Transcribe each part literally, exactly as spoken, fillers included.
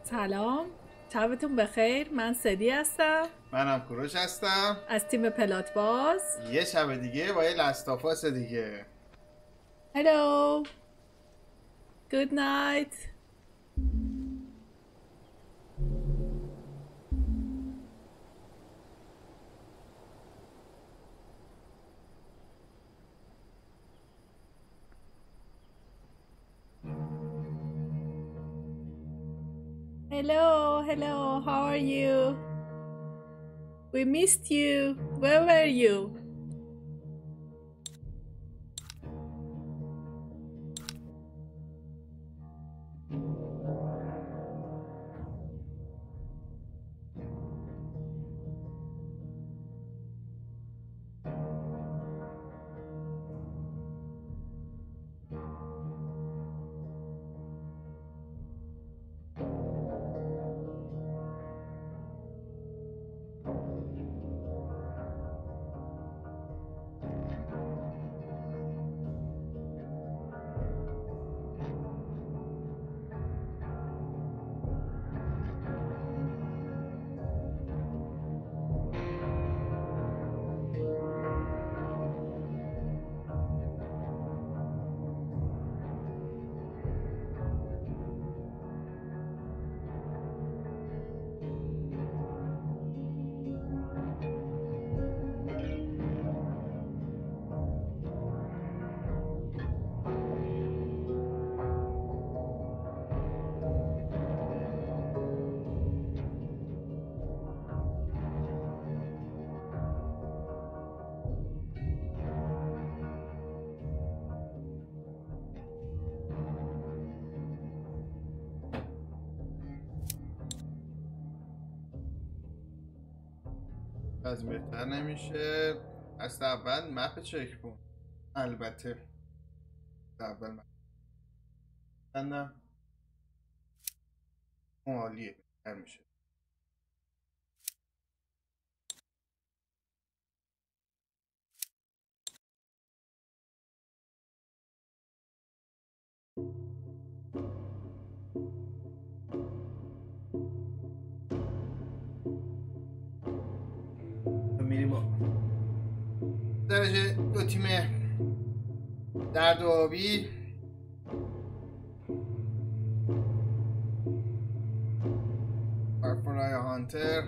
سلام، شبتون بخیر. من سدی هستم. منم کوروش هستم از تیم پلات باز. یه شب دیگه با یه لستافاس دیگه. Hello. Good night. Hello, hello, how are you? We missed you. Where were you? از بهتر نمیشه. از اول مپ چک کن. البته اول مپ نه عالیه، بهتر میشه. میریم درجه دو تیم درد و آبی. پرفورای هانتر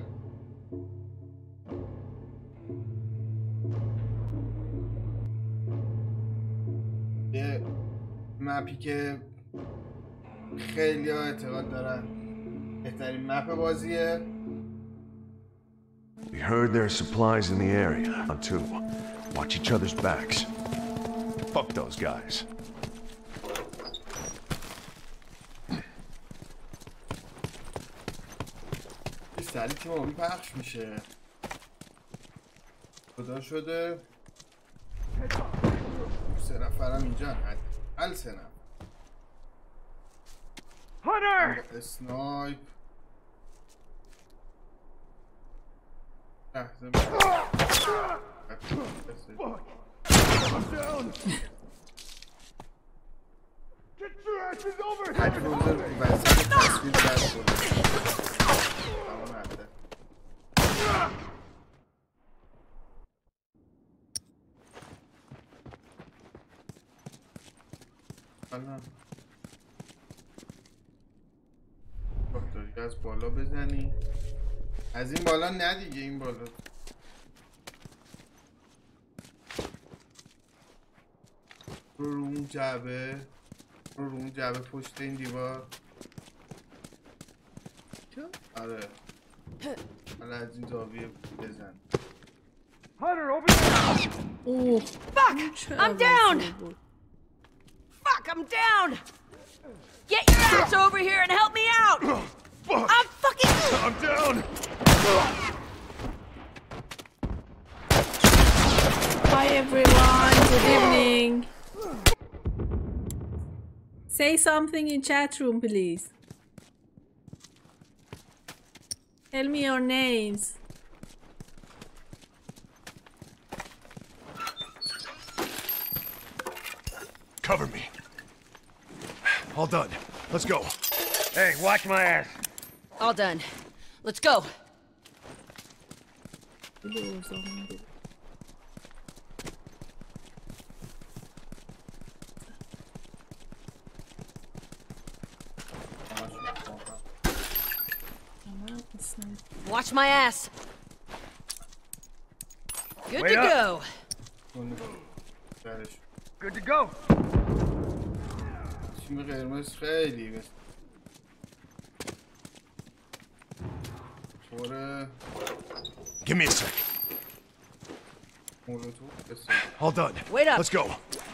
یه مپی که خیلی ها اعتقاد دارن بهترین مپ بازیه. We heard there are supplies in the area. On two. Watch each other's backs. Fuck those guys. این سری تیم آبی پخش میشه. خدا شده سه نفرم اینجا حداقل سه نفر. Hunter! اسنایپ لحظه I'm down! Get your asses over here! هدروزر وسط تصویر بد شده. تمام حده. حالا داری از بالا بزنی. از این بالا نه دیگه، این بالا رو رو اون جعبه، رو رو اون جعبه پشت این دیوار. آره حالا از این زاویه بزن. Hunter, over there! Oh, fuck! I'm down! Fuck, I'm down! Get your ass over here and help me out! Fuck! I'm fucking... I'm down! hi everyone. Good evening. Say something in chat room, please. Tell me your names. Cover me. All done. Let's go. Hey, watch my ass. All done. Let's go. Watch my ass. Good Wait to up. go. Good to go. تیم قرمز خیلی بس طوره Give me a sec. مولوتو بس All done. Wait up. Let's go.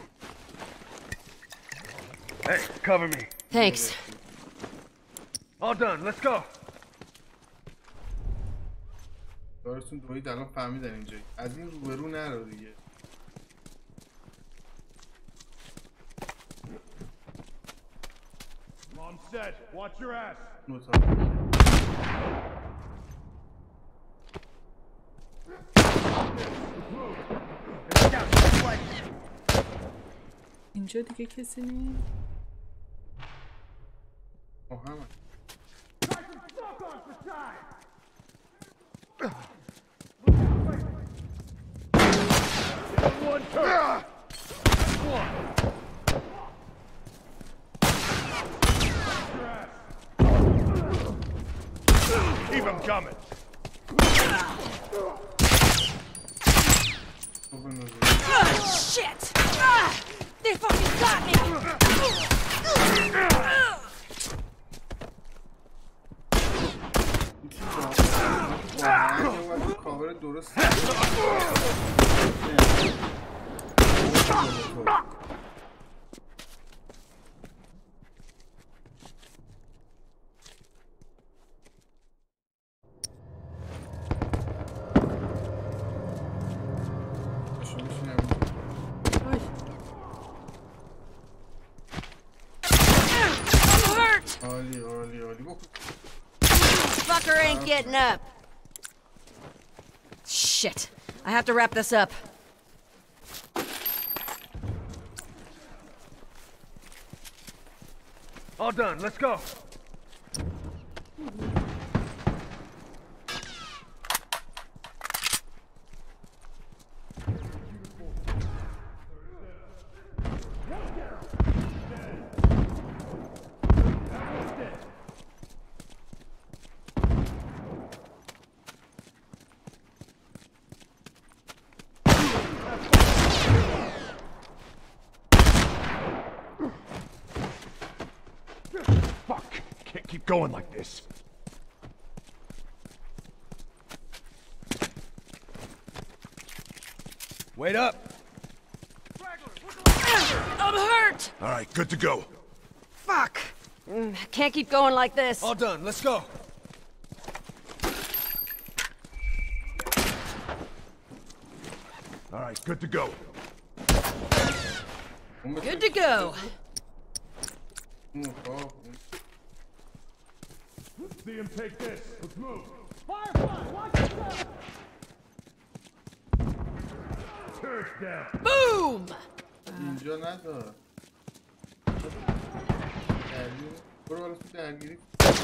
Hey, cover me. Thanks. All done. Let's go. دارتون دوید الان فهمیدن اینجا از این روبرو نرو دیگه On set. Watch your ass. نوتا اینجا دیگه کسی نیست. آه همه One turn. One. Keep him coming. Ah, shit! Ah, they fucking got me! کاور درست آی I'm hurt! عالی عالی عالی بکن Fucker ain't getting up. Shit. I have to wrap this up. All done. Let's go. Fuck. Can't keep going like this. Wait up. I'm hurt! All right, good to go. Fuck. Mm, can't keep going like this. All done. Let's go. All right, good to go. Good to go. See him take this. Let's move. Turret down. Boom! اینجا نذار درگیر برو بالا تو درگیری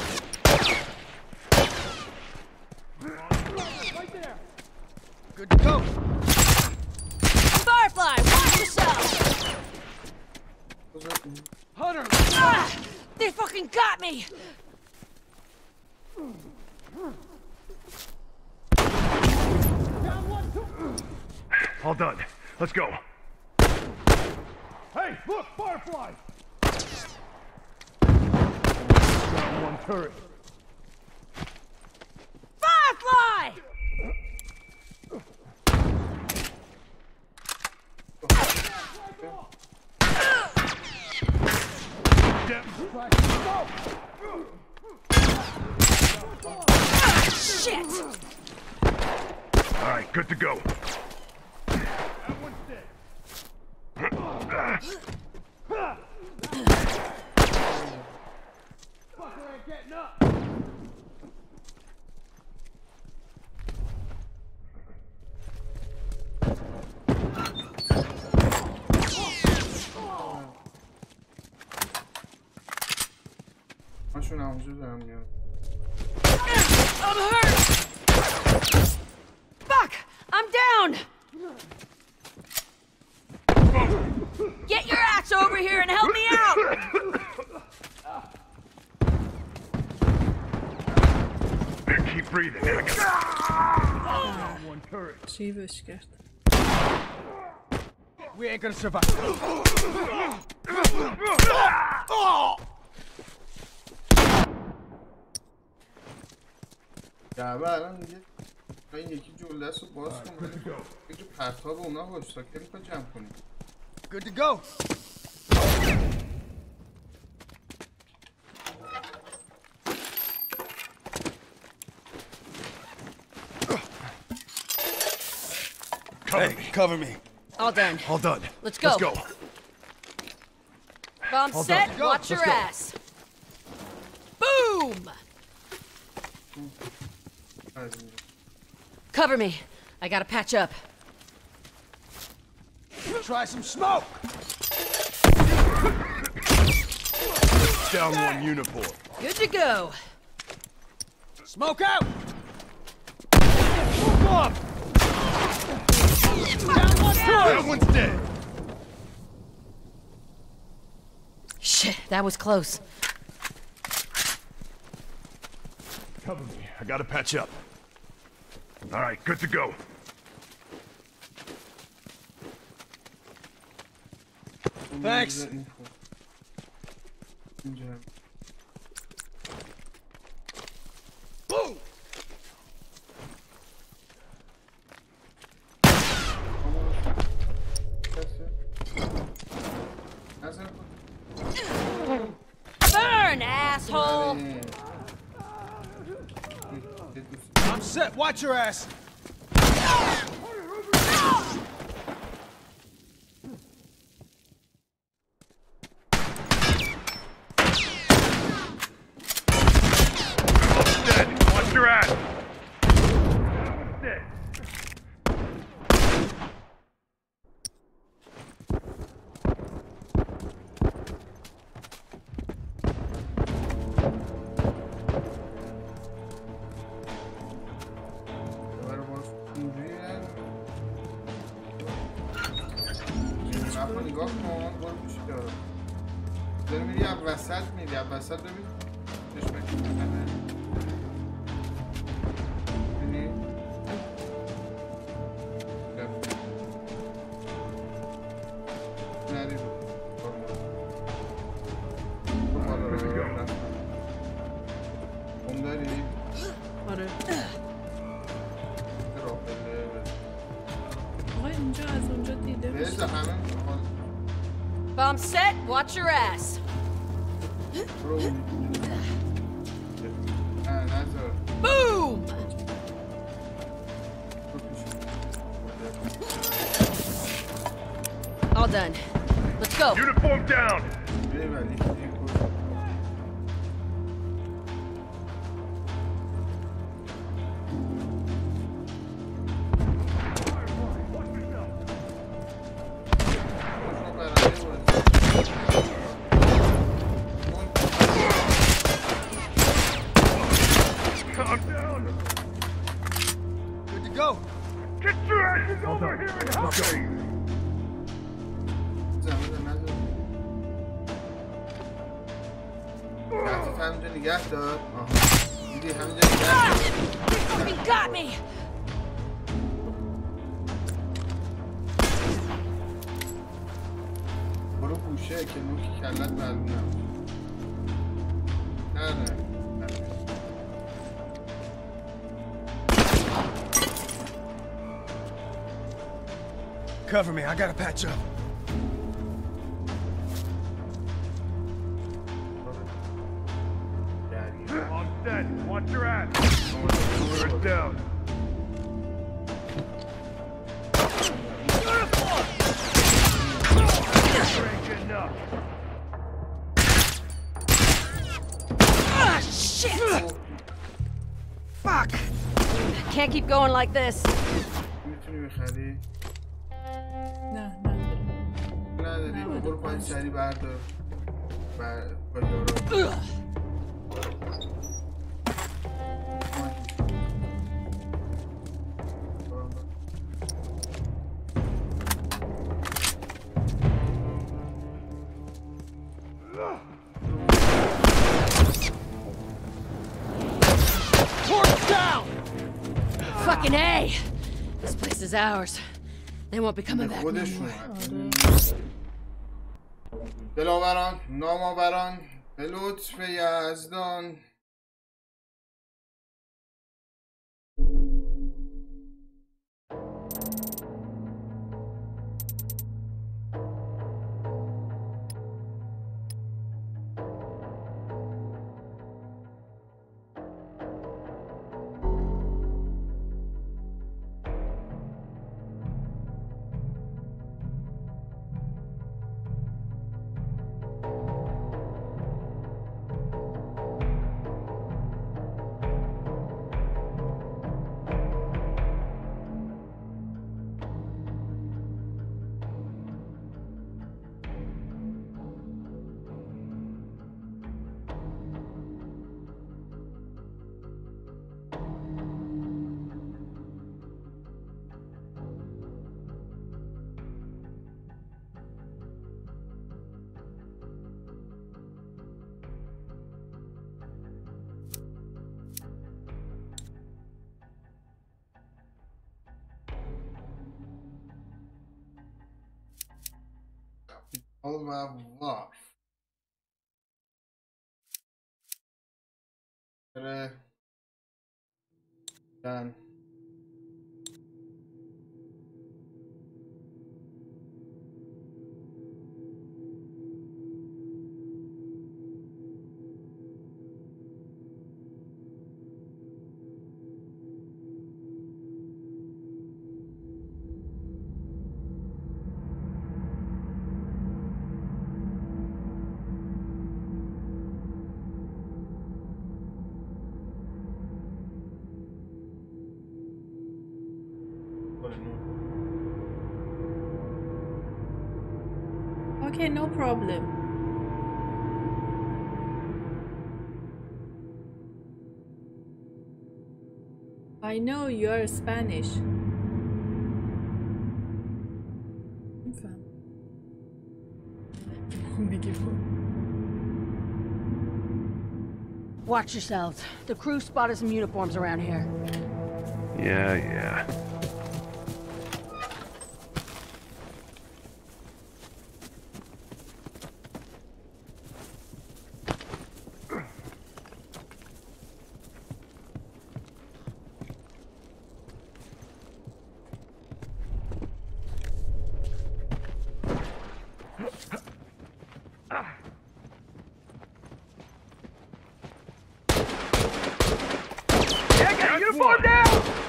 Good to go. Firefly, watch yourself! Hunter. Ah, they fucking got me! All done. Let's go. Hey, look, Firefly! Got one turret. Firefly! Ah, shit! All right, good to go. ماشون همونجا دارم میاد I'm hurt! Fuck! I'm down! Get your ass over here and help me out! Keep breathing. One turret. شیوش کرد. We ain't gonna survive. جعبه الان میگه این یکی جلده رو باز کن یکی پرتاب اونا هشتاکر میخواد جمع کنیم. Good to go. Cover Hey, me. cover me. All done. All done. Let's go. Let's go. Bomb All set, done. Go. watch your Let's go. ass. Boom! Cover me. I gotta patch up. Try some smoke. Down one uniform. Good to go. Smoke out. Move up. Down one turret. That one's dead. Shit, that was close. Cover me. I gotta patch up. All right, good to go. Thanks. Boom. Burn, asshole! I'm set. Watch your ass. Dead. Watch your ass. Dead. نگاه کن برو پیش دارم داری میری از وسط میری از وسط ببین چشمک میکنه ببینی نری رو برو بالا رو رفتم اون داری آره. راه بده آقا اینجا از اونجا دیده میشه. بذار همه Bomb set, watch your ass. برو نه نذار Boom! All done. Let's go. Uniform down. بیا ولی I'm down. Good to go. Get your asses over here and help me. همینجا نگه دار دیدی همینجا نگه دار You got me! برو گوشه که نوکی کلت معلوم نباشه نه نه Cover me. I gotta patch up. I'm dead. Watch your ass. We're down. Ain't enough. Ah, shit! Fuck! Can't keep going like this. میتونی بخری؟ نه نداره. نداری برو پایین سری بردار بر با یارو Torch down! Fucking A! This place is ours. They won't be coming back no خودشون more. دلاوران، نامآوران، به لطف یزدان. و واف دن Okay, no problem. I know you are Spanish. Watch yourselves. The crew spotted some uniforms around here. Yeah, yeah. Uniform down!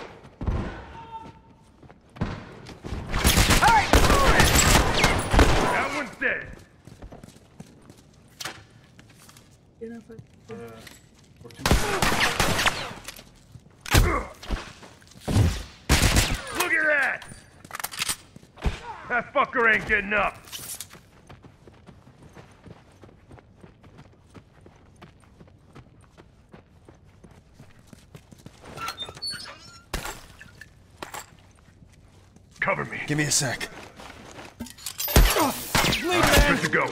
Hey! That one's dead. Look at that! That fucker ain't getting up. Cover me. Give me a sec. Lead, man. Good to go.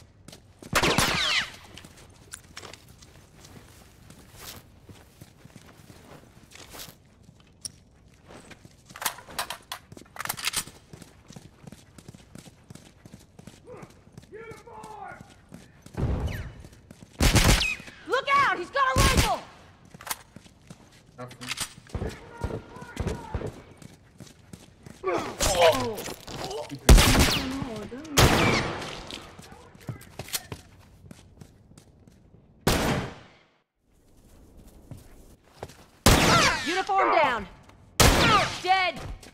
Look out! He's got a rifle! Uniform down. Dead.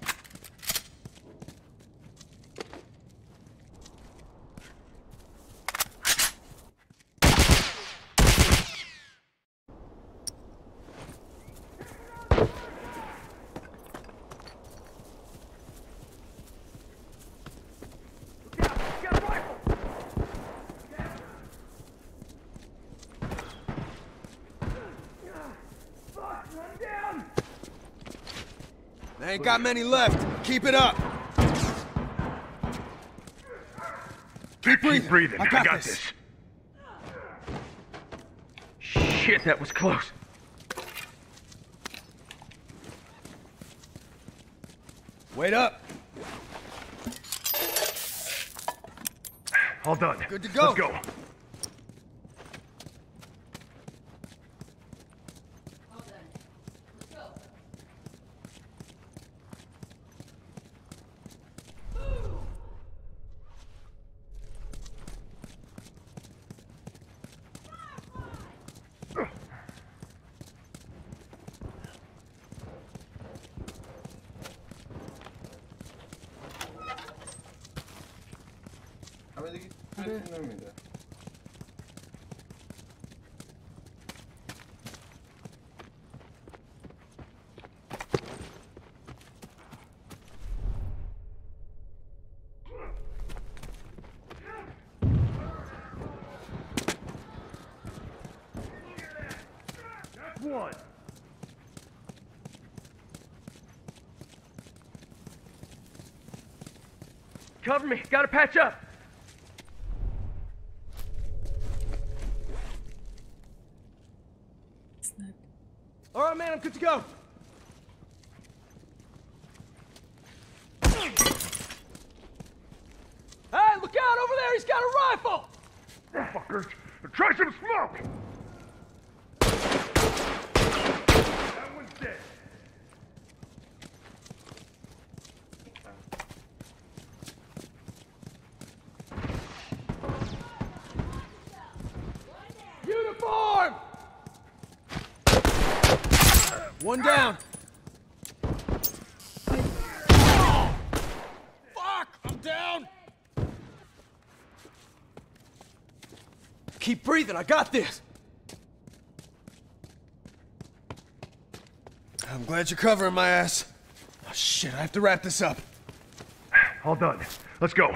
They ain't got many left. Keep it up. Keep breathing. I got, I got this. this. Shit, that was close. Wait up. All done. Good to go. Let's go. همه دیگه بهتون نمیده. One. Cover me. Gotta patch up. It's not. All right, man, I'm good to go. Hey, look out over there! He's got a rifle! Fuckers. Try some smoke. That one's dead. Uniform! One down. Fuck! I'm down! Keep breathing, I got this. I'm glad you're covering my ass. Oh, shit, I have to wrap this up. All done. Let's go.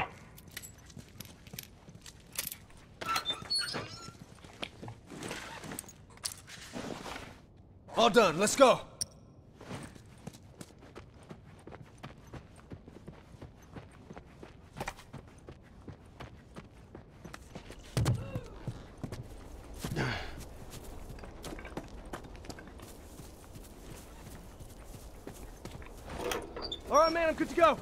All done, let's go. All right, man, I'm good to go.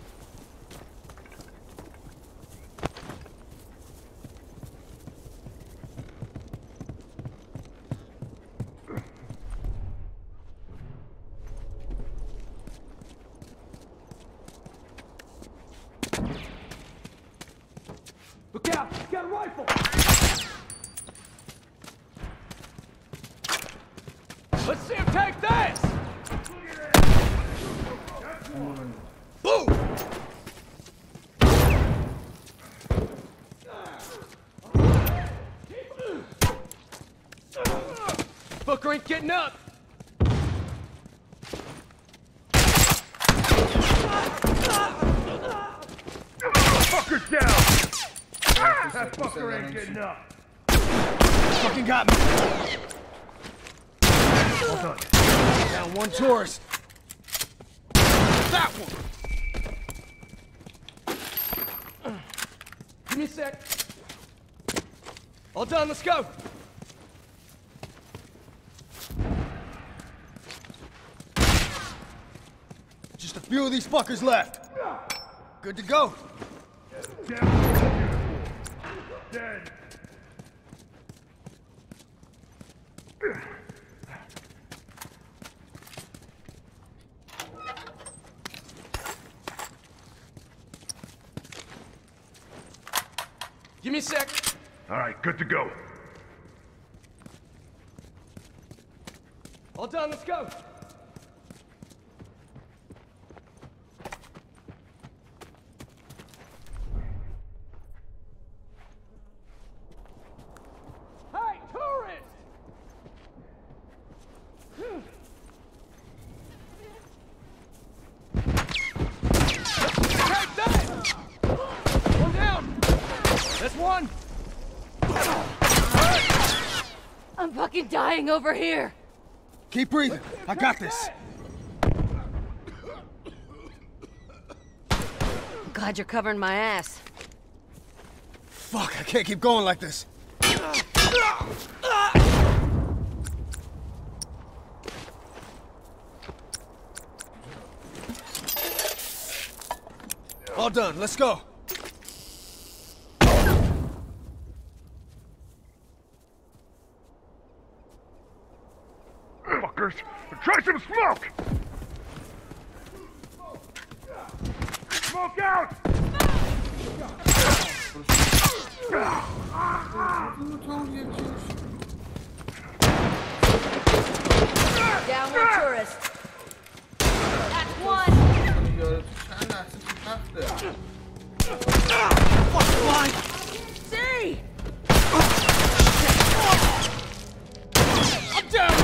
Look out! He's got a rifle! Let's see him take this! Boom! Booker ain't getting up! Fuckers down. That fucker ain't getting up. Fucking got me. All done. Down one tourist. That one. Give me a sec. All done, let's go! Just a few of these fuckers left. Good to go. Dead. Give me a sec. All right, good to go. All done, let's go! Hey, tourist! Take that! One down! That's one! I'm fucking dying over here. Keep breathing. I got this. I'm glad you're covering my ass. Fuck, I can't keep going like this. All done. Let's go. Fuckers! Try some smoke! Smoke out! Down one tourist. That's one. See! I'm down!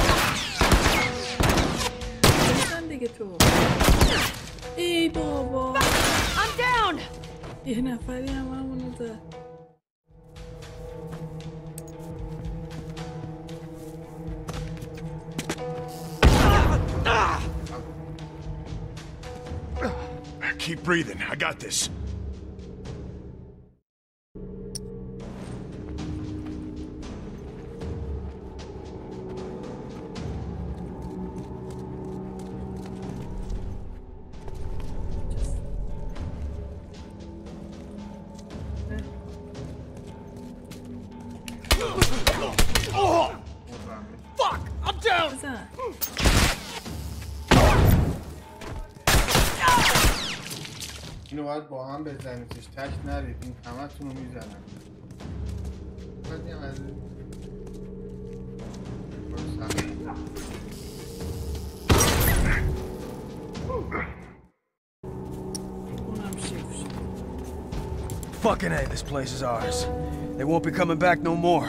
Sen de git o. Ey baba. I'm down! یه نفری هم همونو زد. Keep breathing. I got this. Fuck! I'm down! Güzel. اینو باید با هم بزنیدش، تک نرید، این همه تونو میزنن. باید این از اونم شیف شد. Fucking A, this place is ours. They won't be coming back no more.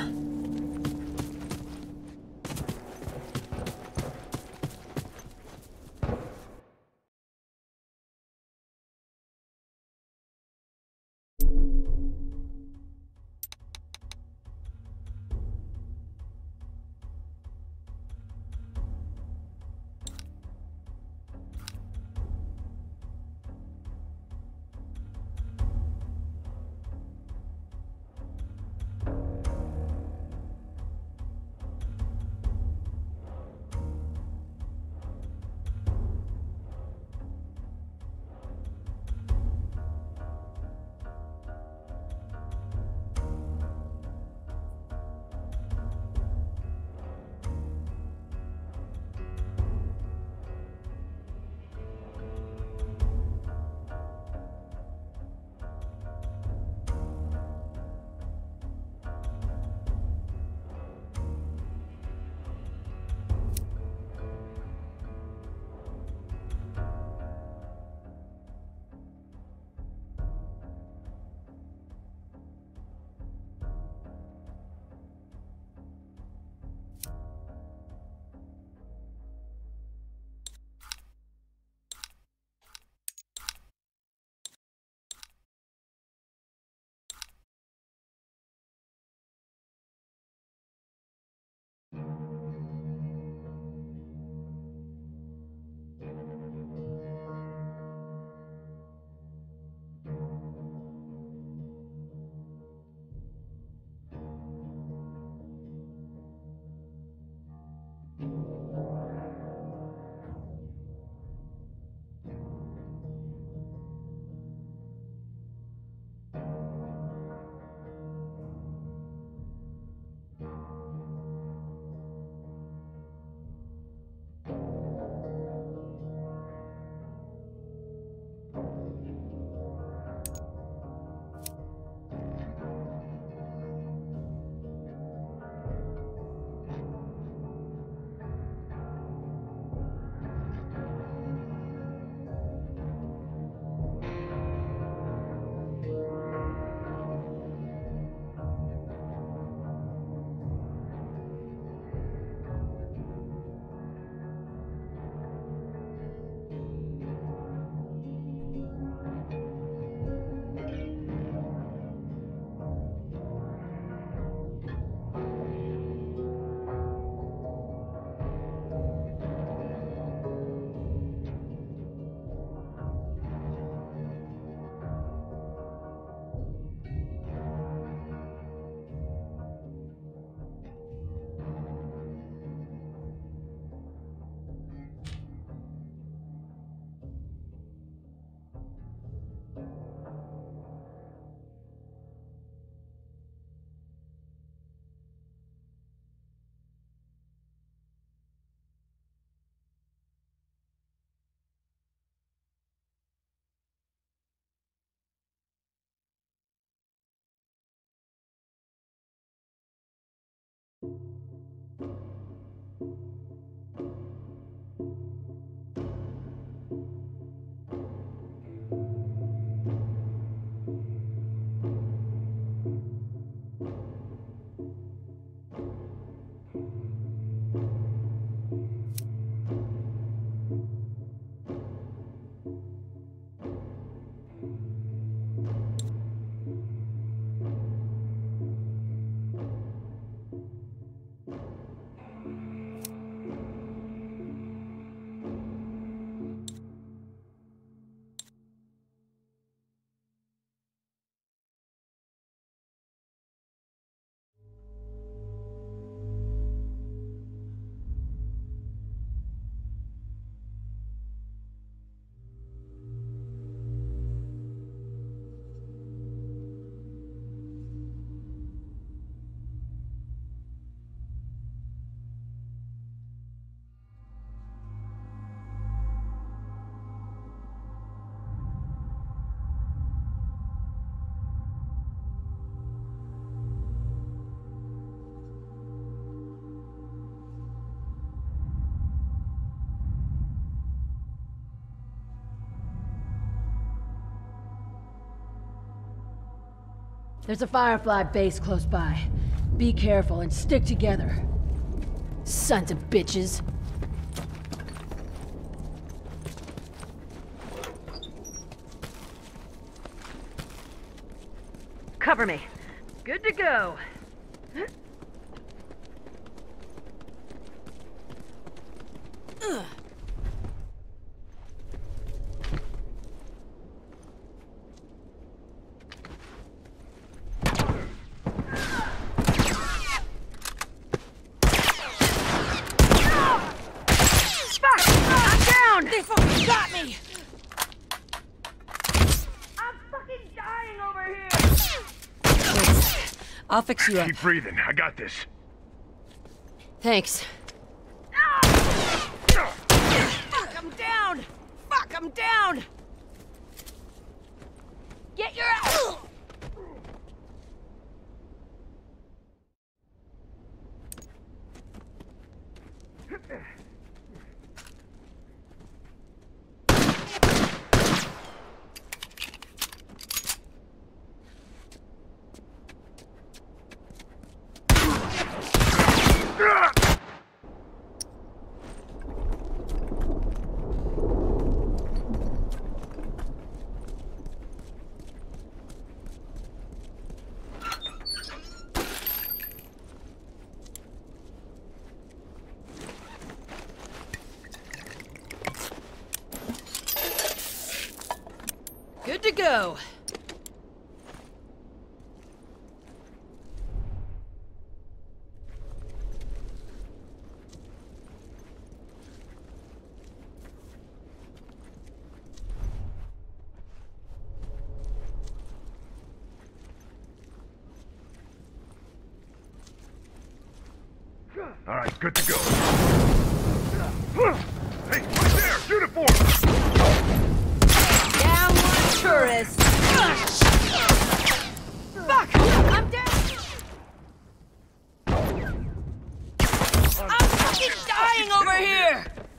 There's a Firefly base close by. Be careful and stick together. Sons of bitches. Cover me. Good to go. Ugh. They fucking got me! I'm fucking dying over here! Wait, I'll fix you up. Keep breathing. I got this. Thanks. Fuck, I'm down! Fuck, I'm down! Get your ass! Good to go. All right, good to go. Hey, right there! Shoot it for him! Down one tourist. Fuck! I'm down! I'm fucking dying over here!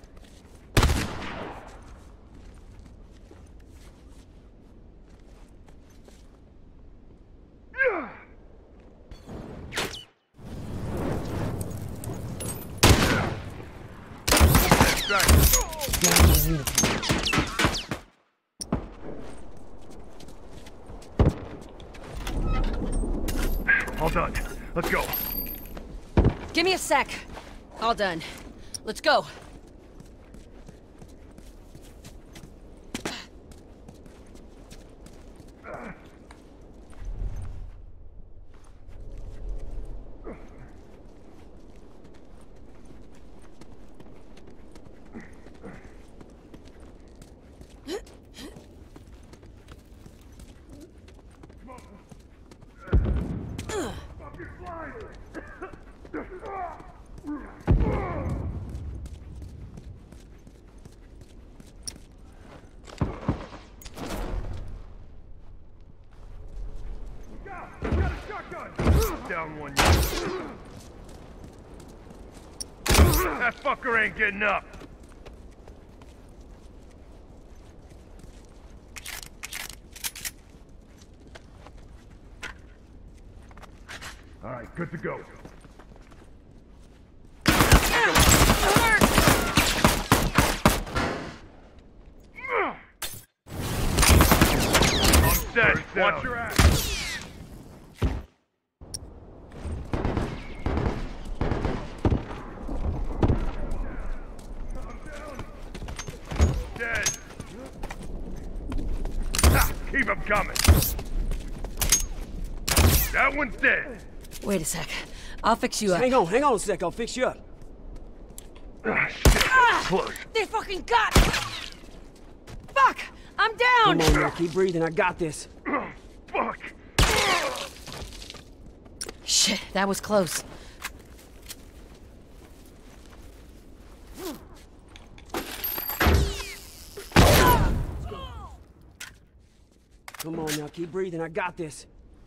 All done. Let's go. Give me a sec. All done. Let's go. Down one. That fucker ain't getting up. All right, good to go. I'm set. Watch your ass. Dead. Ha, keep him coming. That one's dead. Wait a sec. I'll fix you up. Hang on, hang on a sec. I'll fix you up. Ah, shit. Ah! Close. They fucking got me! Fuck! I'm down! Come on now, keep breathing. I got this. Oh, fuck. Shit, that was close. Come on now, keep breathing. I got this.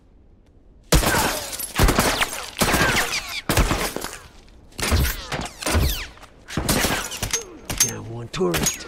Down one tourist.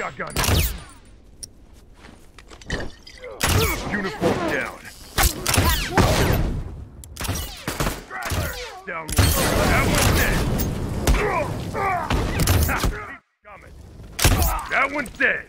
Shotgun. Uniform down. Straggler. Down one. That one's dead. Coming. That one's dead.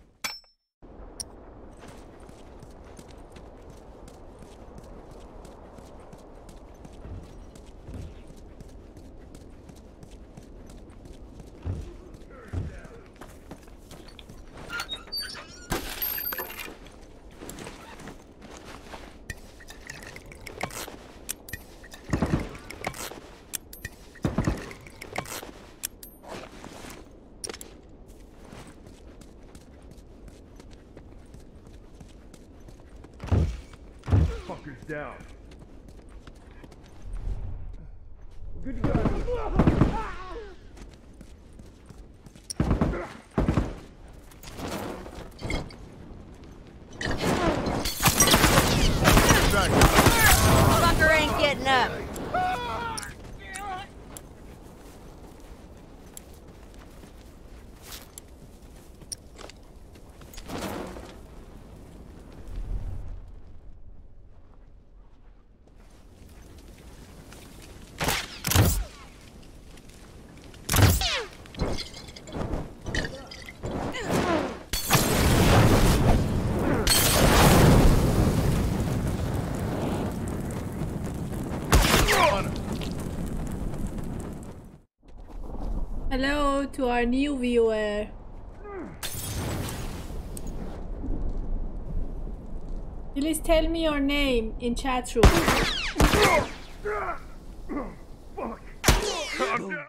Fuckers down. Good to go. Fucker ain't getting up. Hello to our new viewer. Please tell me your name in chat room. Fuck. I'm down.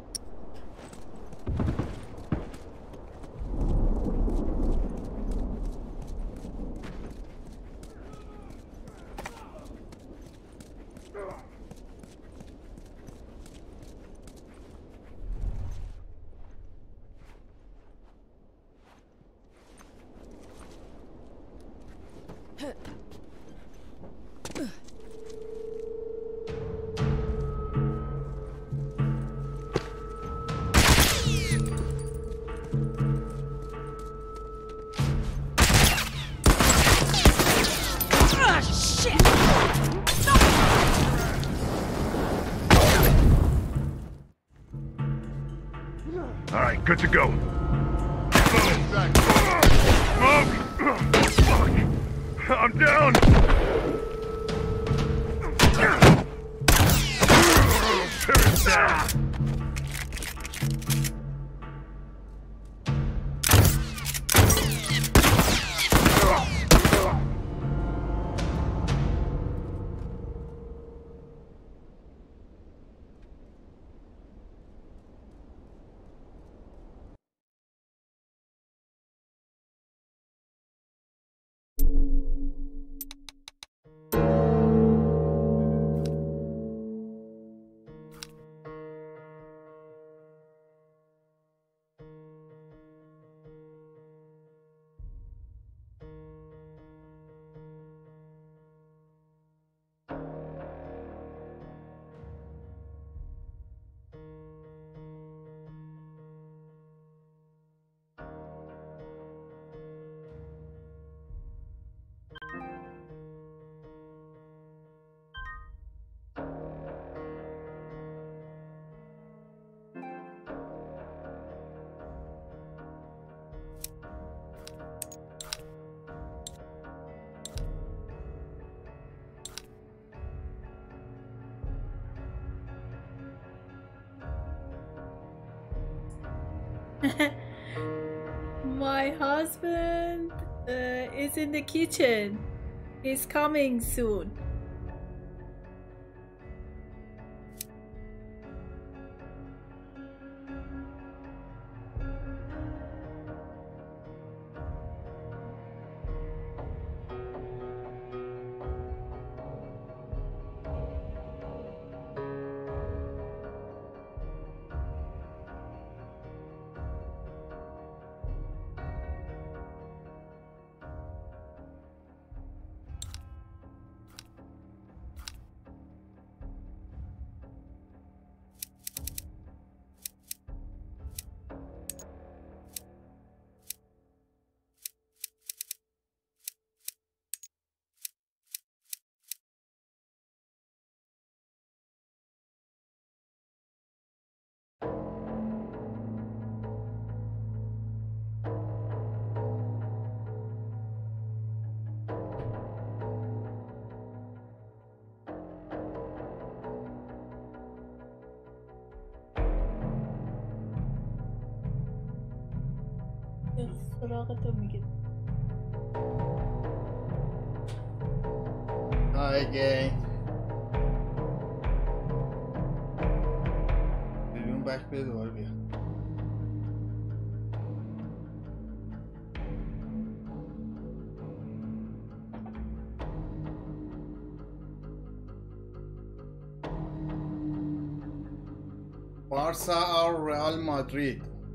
All right, good to go. Smoke! Fuck! I'm down! Turret down! My husband uh, is in the kitchen. He's coming soon. سراغتو میگیره. Hi again. بیرون بک بده دوباره بیا. Barca or Real Madrid.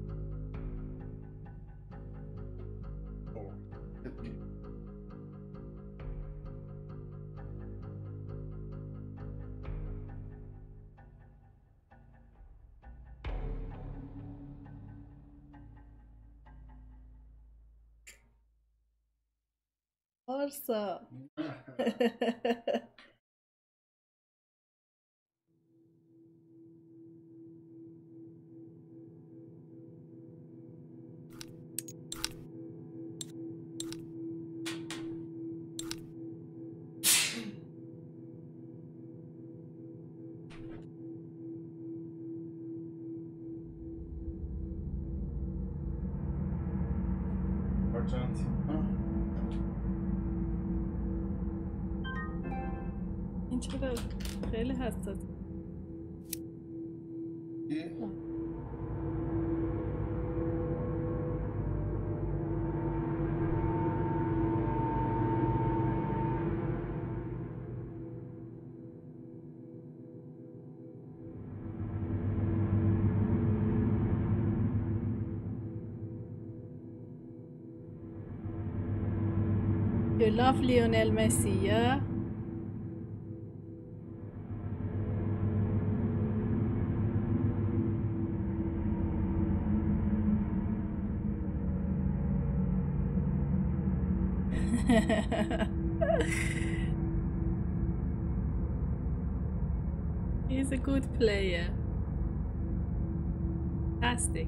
بارسا. آرژانتین. این چرا خیلی حساس؟ You love Lionel Messi, yeah? He's a good player. Fantastic.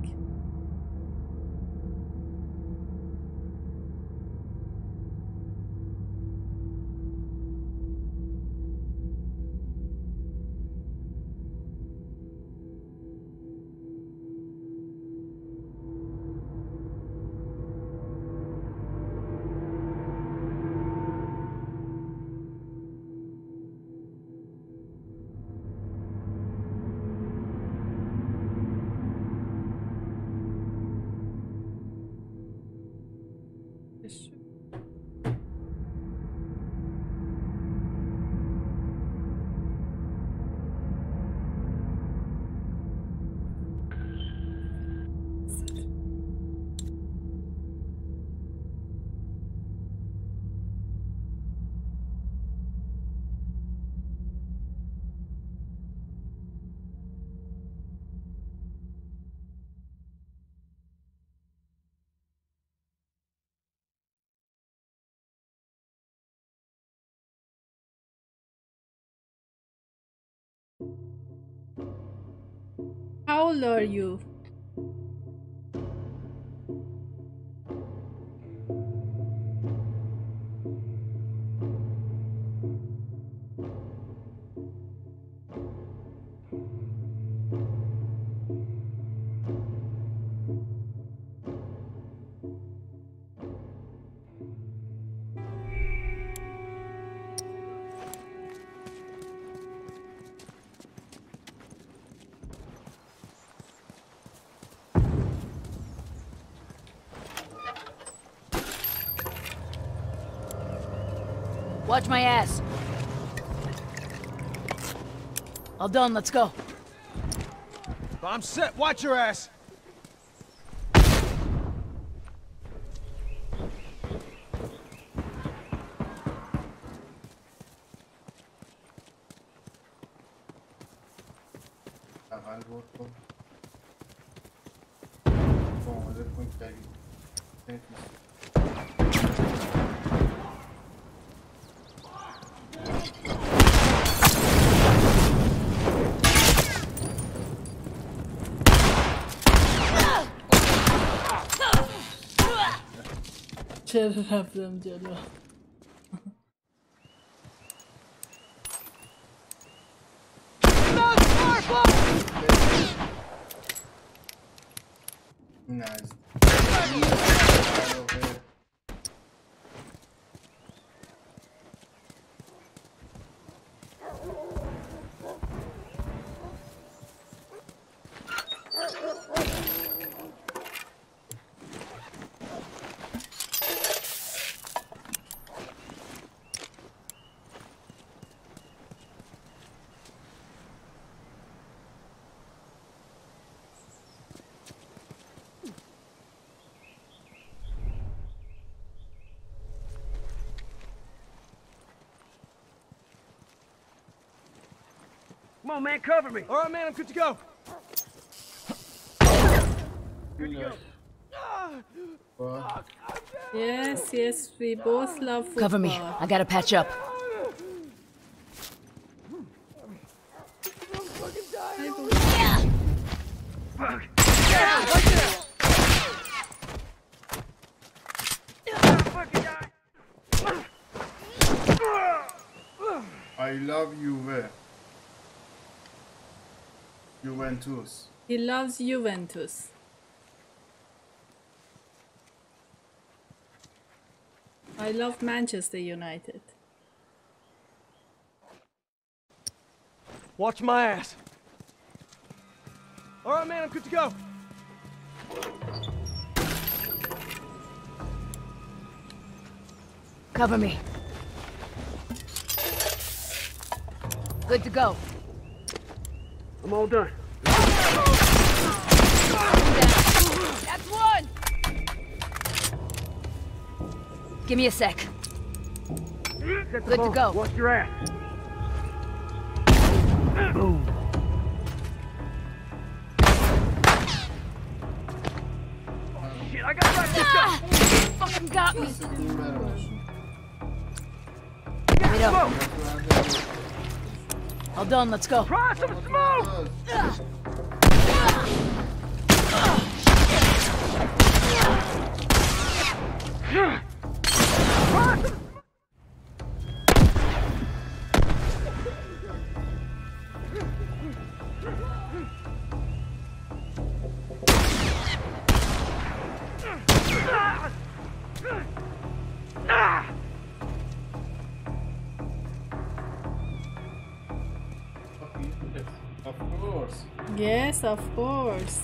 How old are you? Watch my ass. All done, let's go. I'm set. Watch your ass. اول برد کن آماده کن کردی چرا رفتم جلو؟ نزد Come on, man, cover me. All right, man, I'm good to go. Good to go. Fuck. Yes, yes, we both love football. Cover me. I gotta patch up. I will- Fuck. I love Juve. Juventus. He loves Juventus. I love Manchester United. Watch my ass. All right, man, I'm good to go. Cover me. Good to go. I'm all done. That's one! Give me a sec. Set the Good to phone. go. Watch your ass. Boom. Shit, I got right this Ah! Fucking got me. Sikiyim ver şu. Wait up. Smoke. All done, let's go. Try some smoke. Try some. Of course. Yes, of course.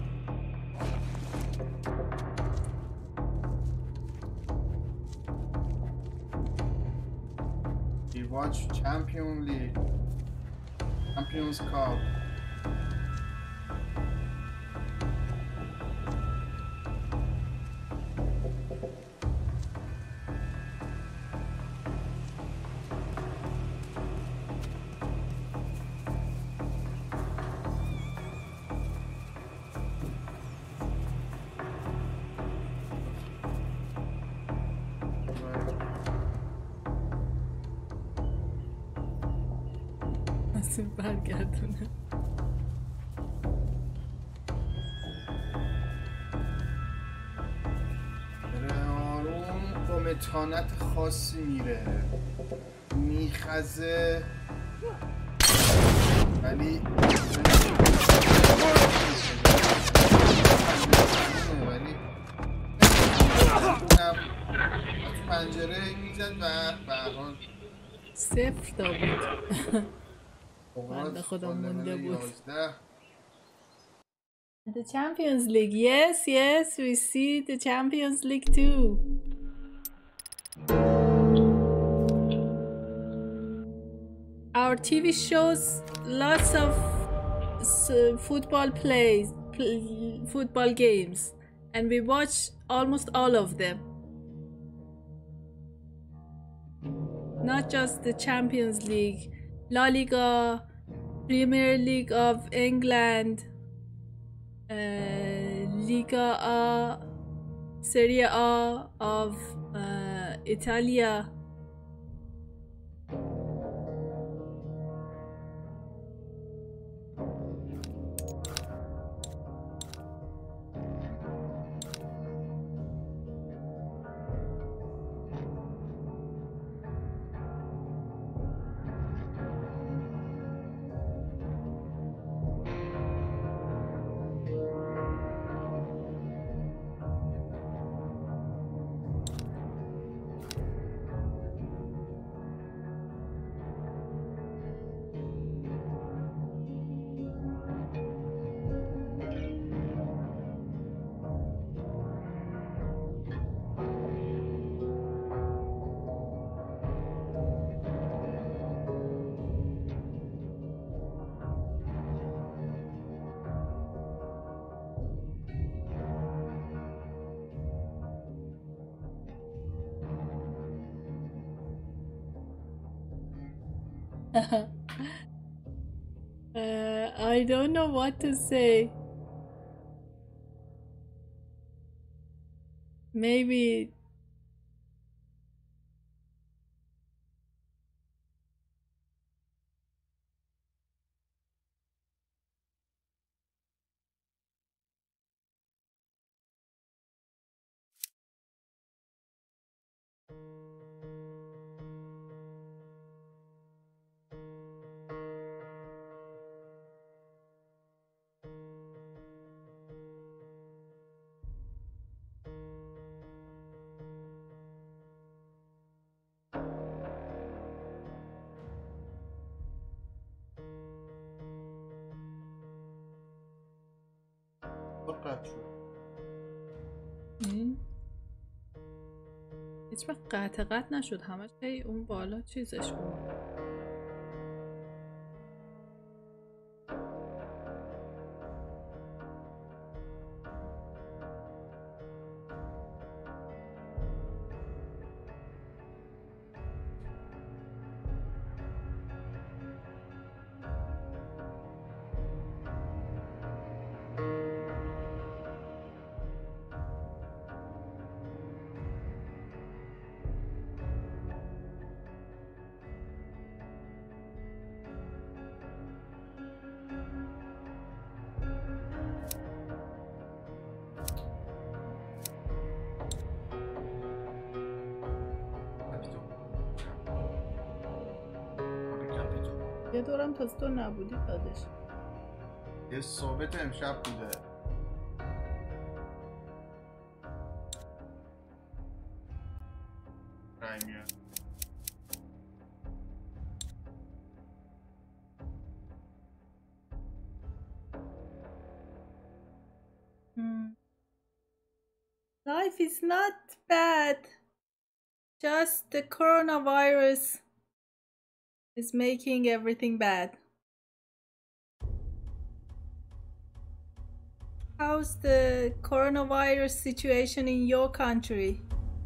We watch Champion League. Champions Cup. nasıl برگردونه. آروم با متانت خاصی میره میخزه ولی ولی پنجره میزد و به هر حال صفر تا بود. اوقات بنده خدا با مونده لول بود. یازده. The Champions League, yes, yes, we see the Champions League too. Our T V shows lots of s- football plays, pl- football games, and we watch almost all of them. Not just the Champions League, La Liga, Premier League of England, uh, Liga A, Serie A of uh, Italia. Uh, I don't know what to say. Maybe قطع شد. هیچ وقت قطع قطع نشد، همش هی اون بالا چیزش بود. یه دورم تازه تو نبودی دادش. یه ثابت امشب بوده. رای میاد. Life is not bad. Just the coronavirus is making everything bad. How's the coronavirus situation in your country?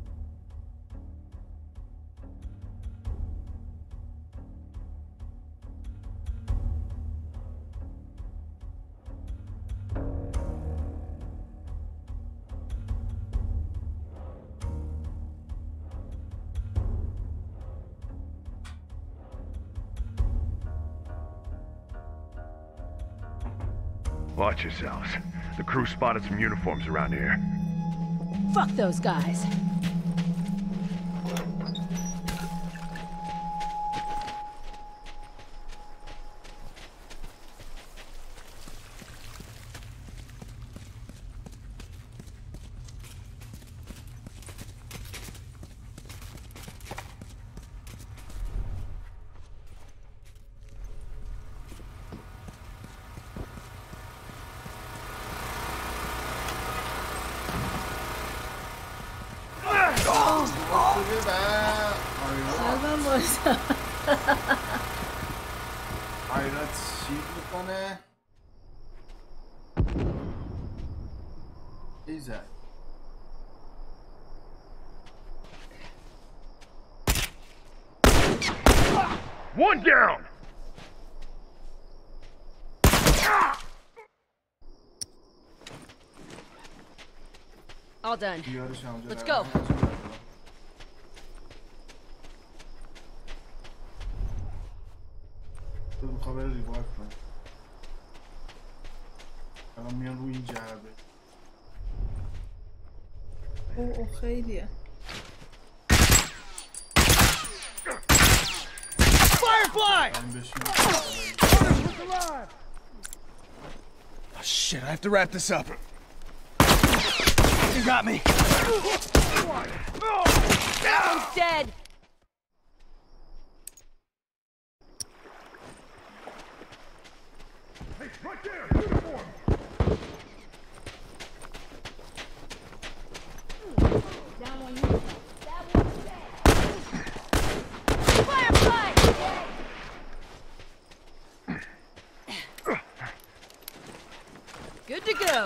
Watch yourselves. The crew spotted some uniforms around here. Fuck those guys. قلبم باشم. آیرات چی میکنه؟ ایزد One down! All done. Let's go. خبر ریوایف کن. الان میان روی این جعبه. اوه اوه خیلیه. Firefly! Oh shit, I have to wrap this up. You got me. I'm dead. Right there! Uniform! Down on you. That one's dead. Firefly! Good to go.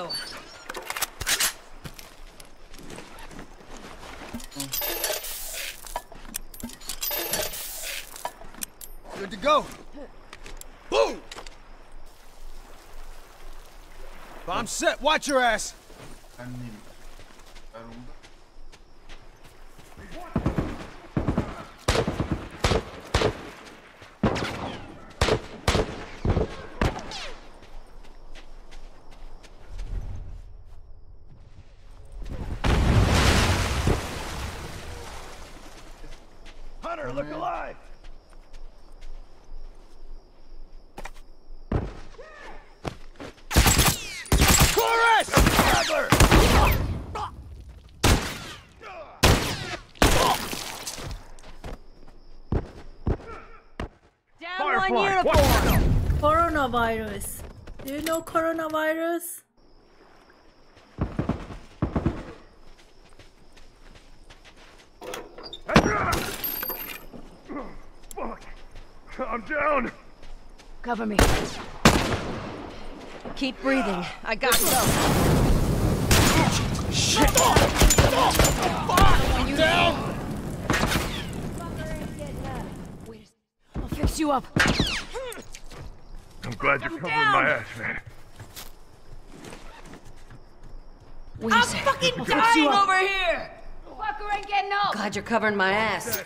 Good to go. Boom! Bomb set. Watch your ass. Ben neyim? Ben onda. Hunter, look alive! Kourosh! Straggler! Down Firefly, one watch uniform. Coronavirus. Do you know coronavirus? Fuck! I'm down! Cover me. Keep breathing. I got some. Shit! I'm down. Wait, I'll fix you up. I'm glad you're I'm covering down. my ass, man. Wait I'm a sec. fucking I'll fix you dying up. over here! Fucker ain't getting up! Glad you're covering my ass.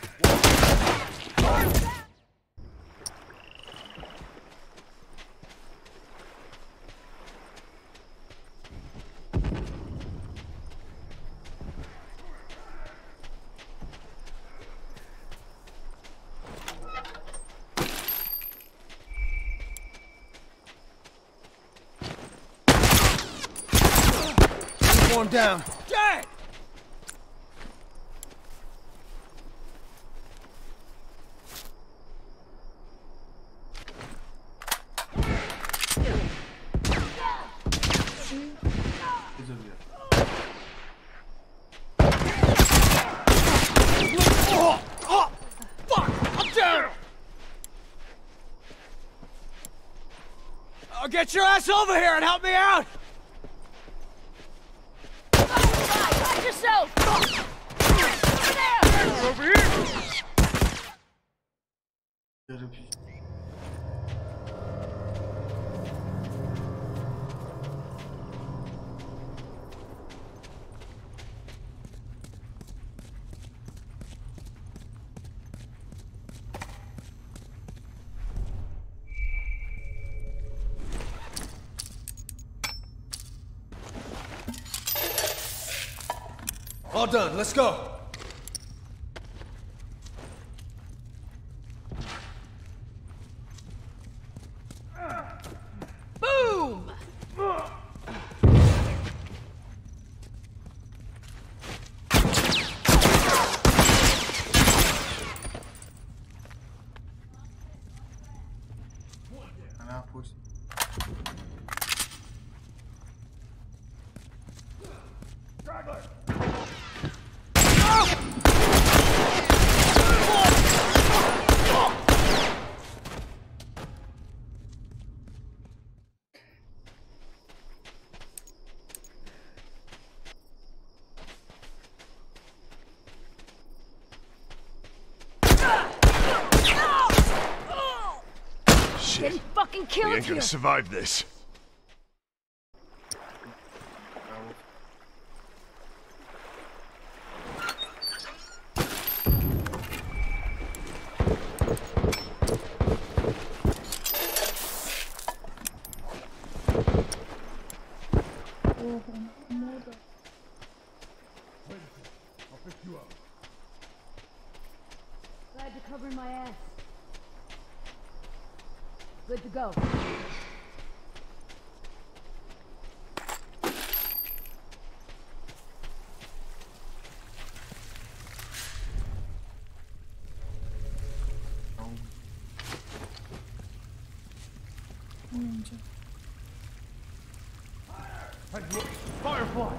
Uniform down. Dead! Özür dilerim. Oh, oh, fuck! I'm down! Uh, get your ass over here and help me out! Watch yourself! Over here! Yarım. All done, let's go. Boom! Ana push. Straggler! Shit. Getting fucking We killed ain't here. gonna survive this. Bravo. I'll pick you up. Glad you're covering my ass. Good to go. Firefly!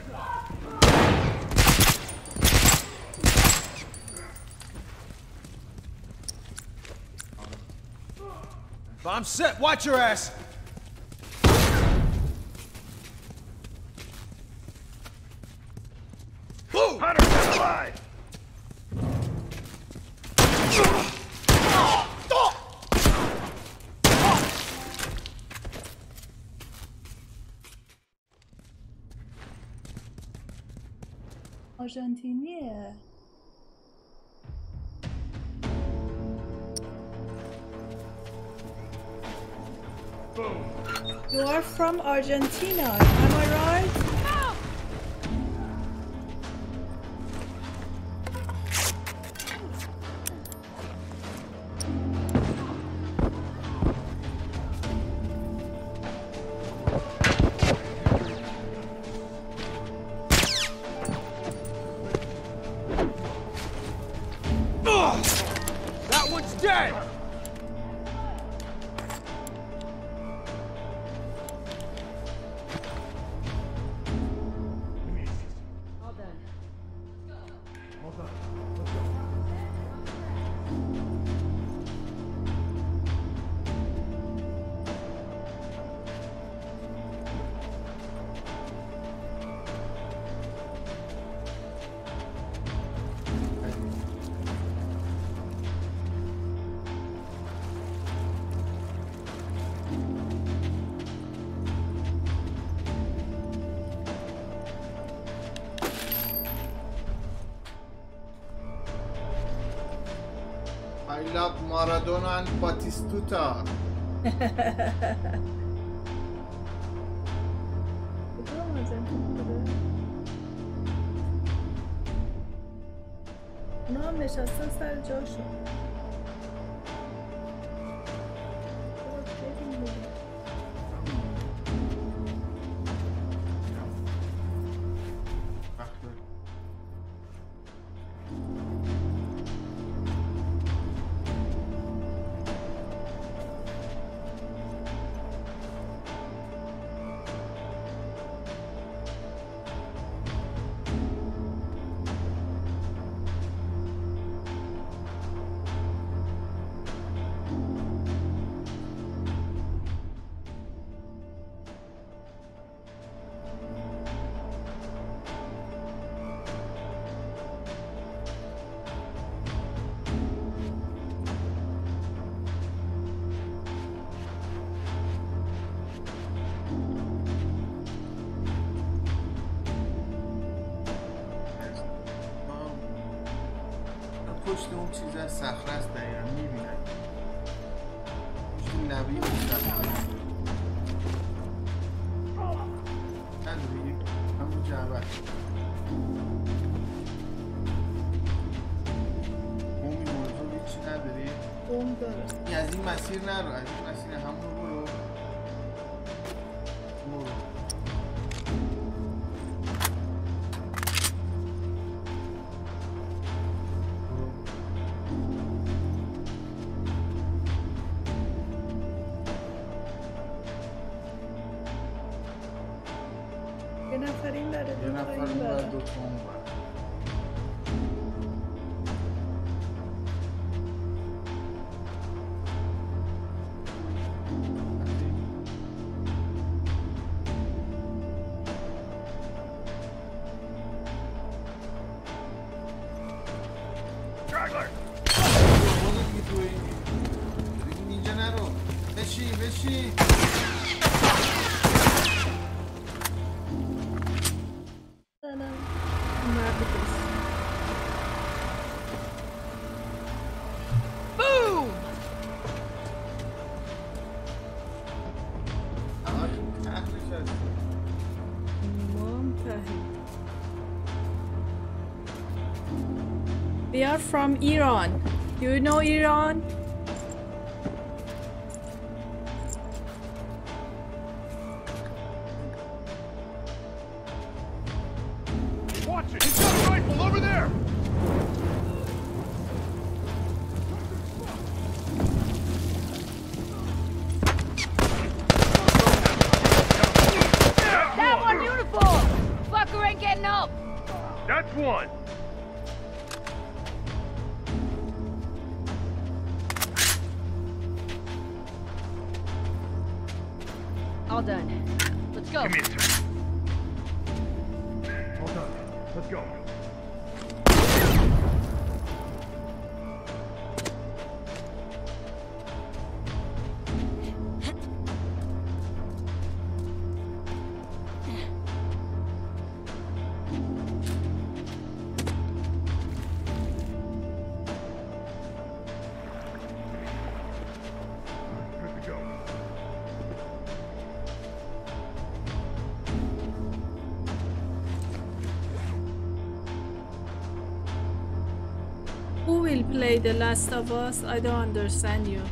Bomb set, watch your ass. Boom! Hunter, get alive! آرژانتینیه. You are from Argentina, am I right? That one's dead! I love Maradona and Batistuta. کدوم آرژانتین بوده؟ اونا هم نشستن سر جاشون. پشت اون چیز از صخره است دقیقا میبینن پشت لبه اون صخره نداری همون جعبت مومی موضوع هیچی نداری؟ بوم داره. این از این مسیر نرو از این مسیر همون رو برو برو یه نفر این بره یه نفر اون بر دوتا اون بر اینجا نرو بشی بشی We are from Iran. Do you know Iran? Watch it! He's got a rifle over there! That one uniform! Fucker ain't getting up! That's one! All done. Let's go. Give me a turn. All done. Let's go. will play The Last of Us? I don't understand you.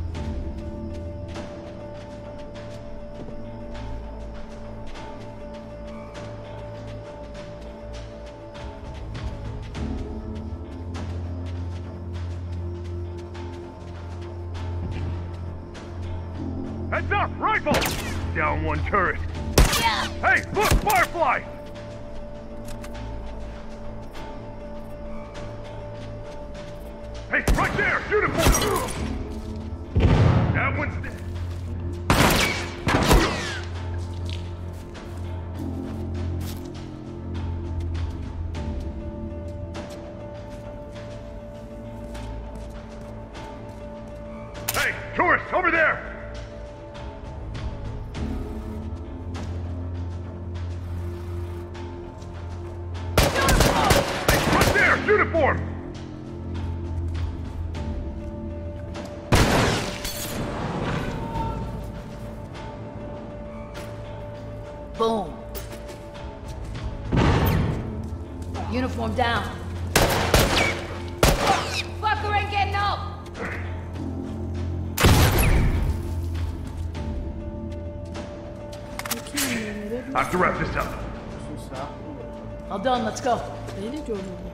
Heads up! Rifle! Down one turret. Hey, look! Firefly! Hey, right there! Uniform! That one's dead. Hey, tourist, over there! Uniform! Boom. Uniform down. Fucker ain't getting up! I have to wrap this up. All done, let's go. خیلی جلو بود.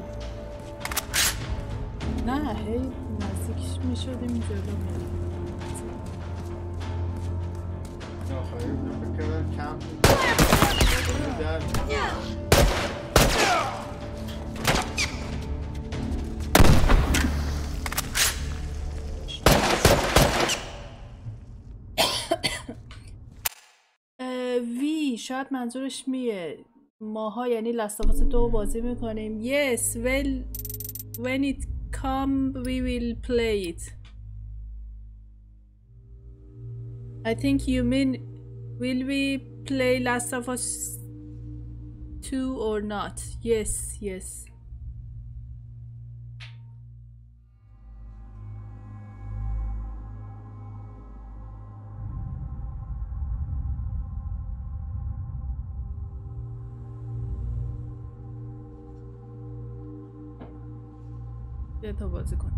نه هی نزدیکش میشدیم جلو میریم. آخری فکر کردم کم در وی شاید منظورش میه ماها یعنی لاستافاس دو بازی میکنیم. Yes, well, when it come we will play it. I think you mean will we play Last of Us two or not? Yes, yes. یه تا بازی کن.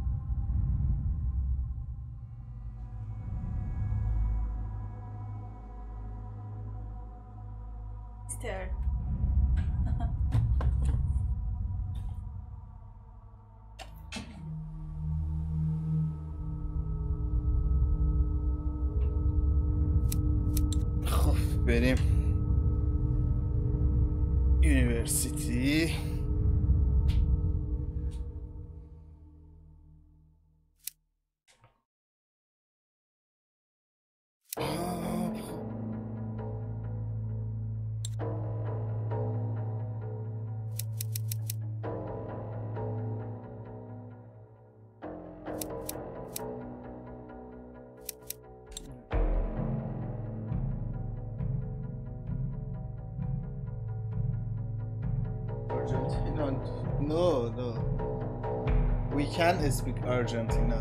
Stare. خب بریم یونیورسیتی. Argentina? No, no. We can speak Argentina.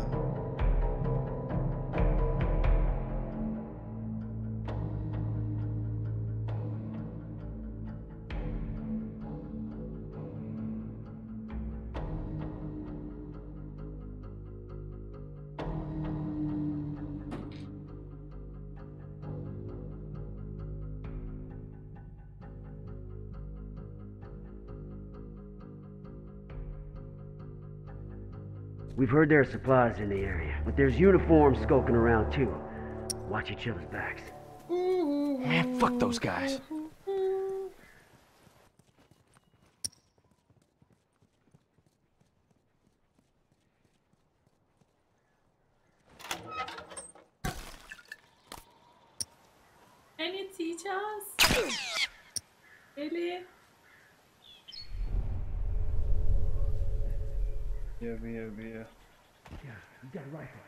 We've heard there are supplies in the area, but there's uniforms skulking around too. Watch each other's backs. Eh, fuck those guys. Can you teach us? Really? بیا بیا بیا. Yeah, you got a rifle.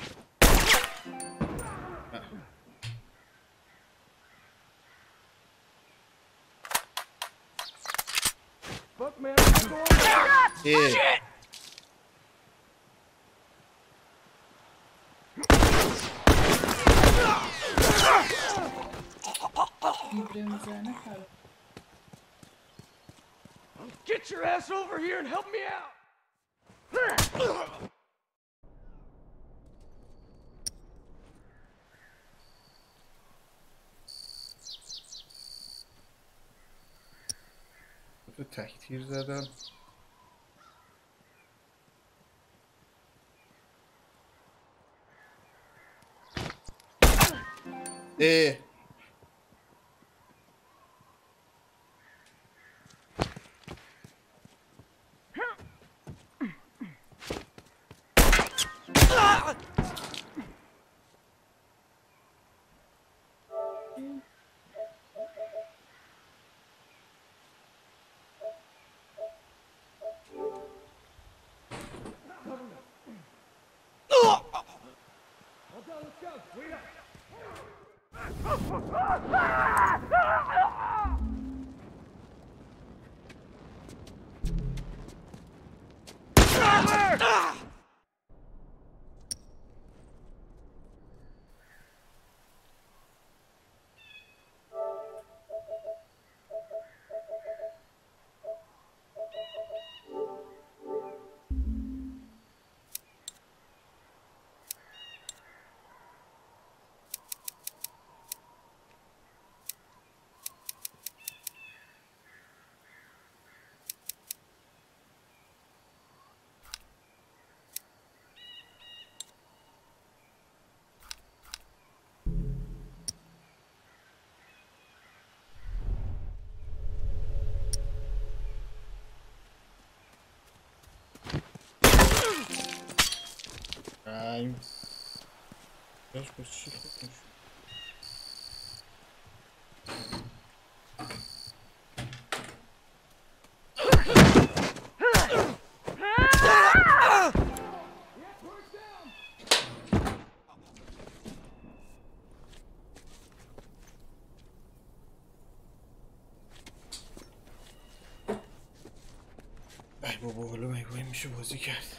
Fuck, man. I'm going. Shit. Get your ass over here and help me out. تو تک تیر زدم. اه I'm just go see what ای بابا حالا مگه میشه بازی کرد.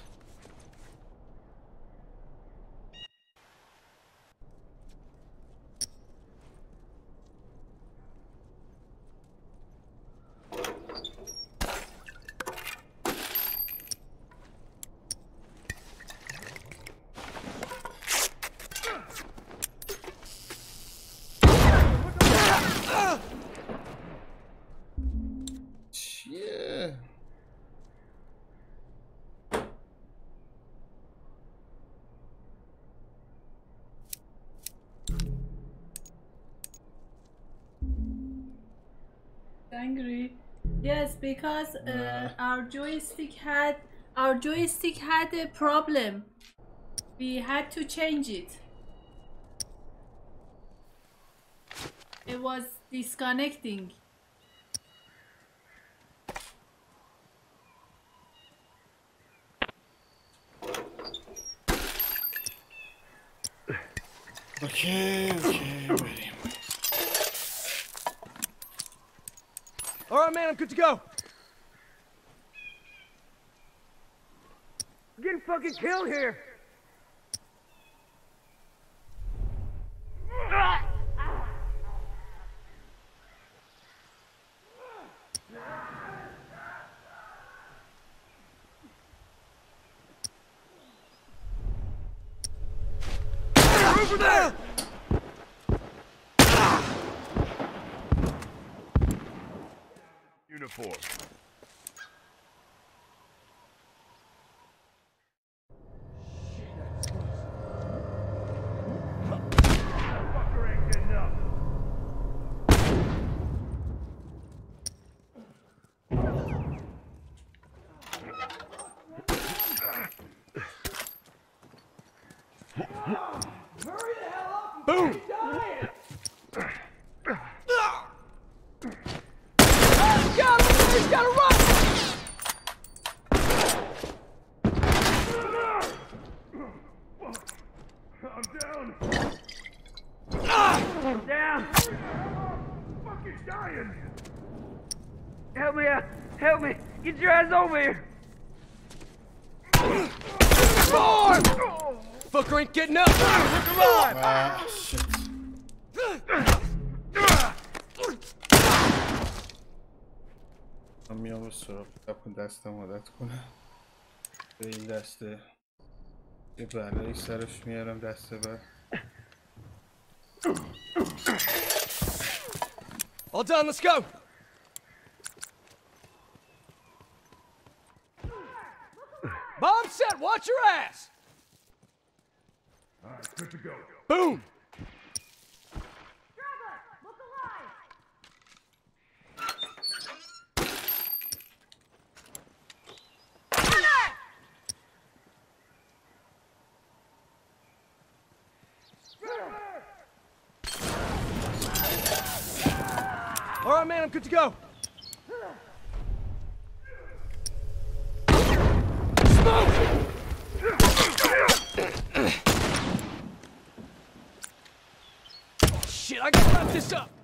چیه؟ Angry. Yes, because uh, our joystick had our joystick had a problem. We had to change it. It was disconnecting. Okay, okay, ready. All right, man, I'm good to go. We're getting fucking killed here. Over there! Uniform. Fucker ain't getting up. Boom! Got him! He's gotta run! I'm down. I'm down. I'm fucking dying. Help me out. Help me. Get your ass over here. More! Fucker ain't getting up! Come on! Ah, shit. من میام سراغ کتاب دستم عادت کنم به این دسته یه بلایی سرش میارم دسته بعد. All done, let's go! Bomb set, watch your ass! Alright, good to go. Boom! All right, man, I'm good to go. Smoke! Shit, I gotta wrap this up.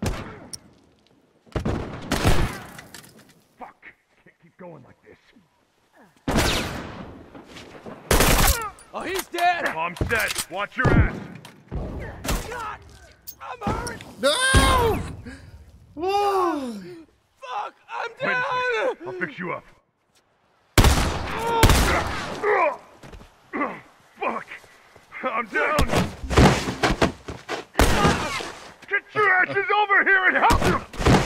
Fuck! Can't keep going like this. Oh, he's dead. Bomb set. Watch your ass. God, I'm hurt. No! Whoa! Fuck, I'm Wait a down. second. I'll fix you up. Fuck! I'm down! Get your asses over here and help him!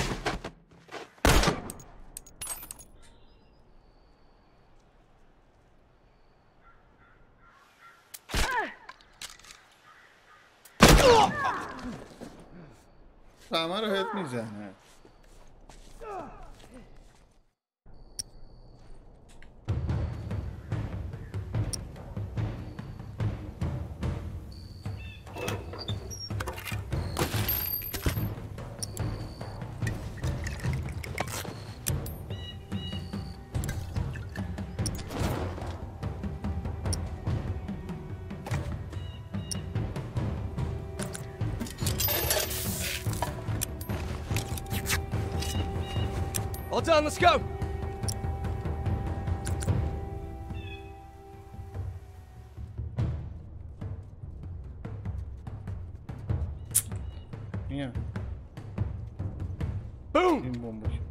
همه رو هد میزنه. All done, let's go. میام. Boom! این بمب باشه.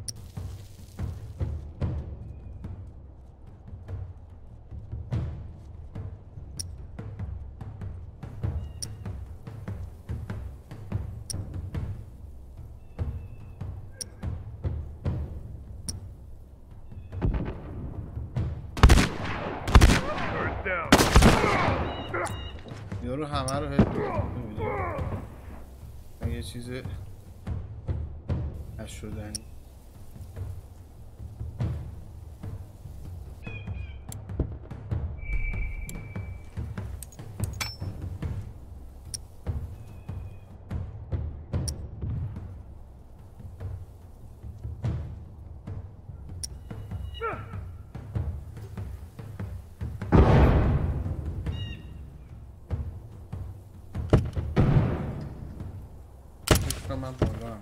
Turret down. یارو همه رو هد میزنه. یه چیز نشدنی. من بالا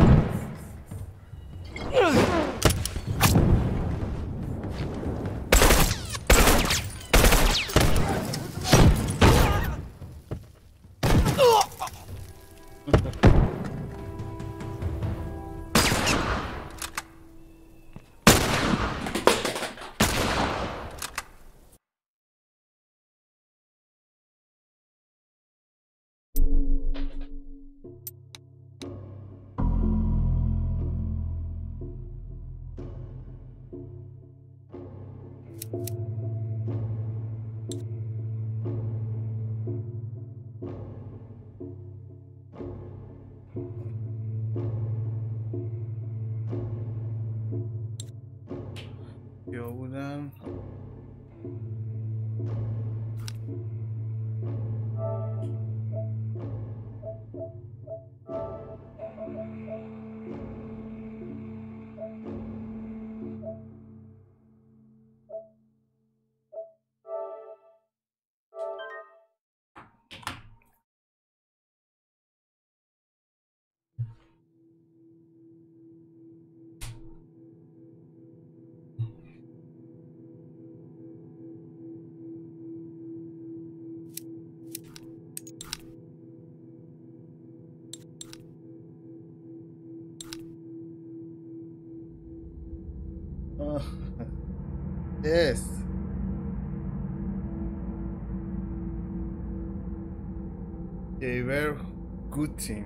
یا بودن آه. Yes. They were good team.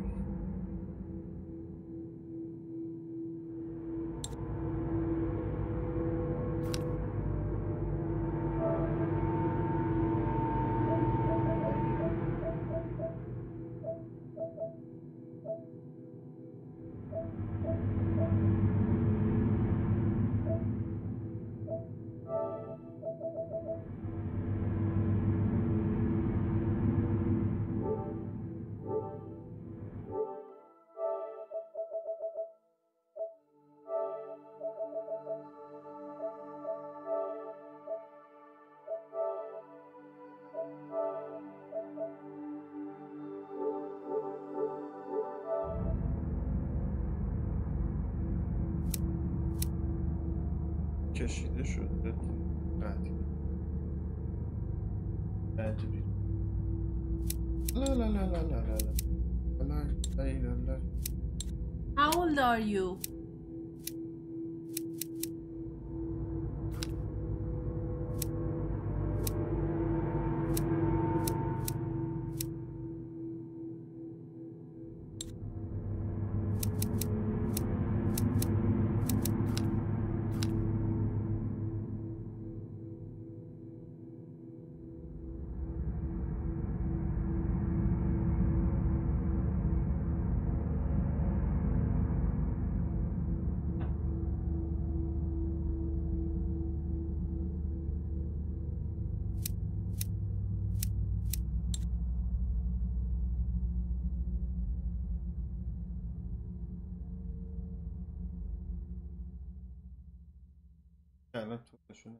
کشیده شده قطعی عجیبی لا لا لا لا لا لا لا لا لا. How old are you? الان توشونه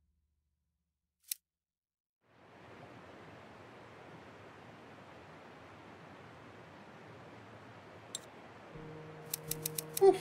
اوف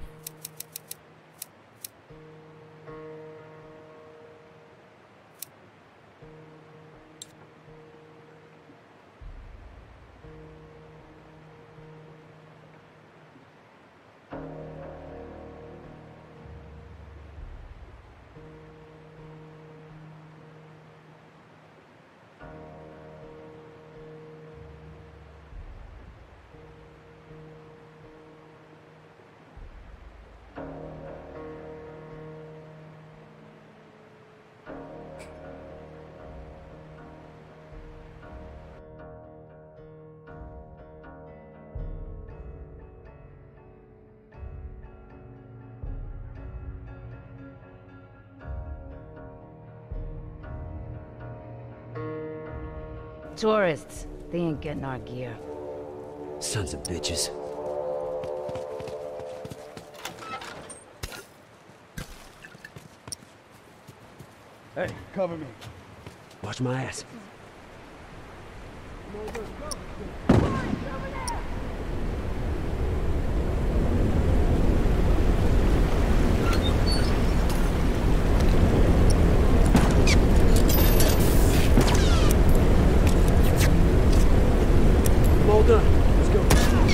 Tourists, they ain't getting our gear. Sons of bitches. Hey, cover me. Watch my ass. All done. Let's go.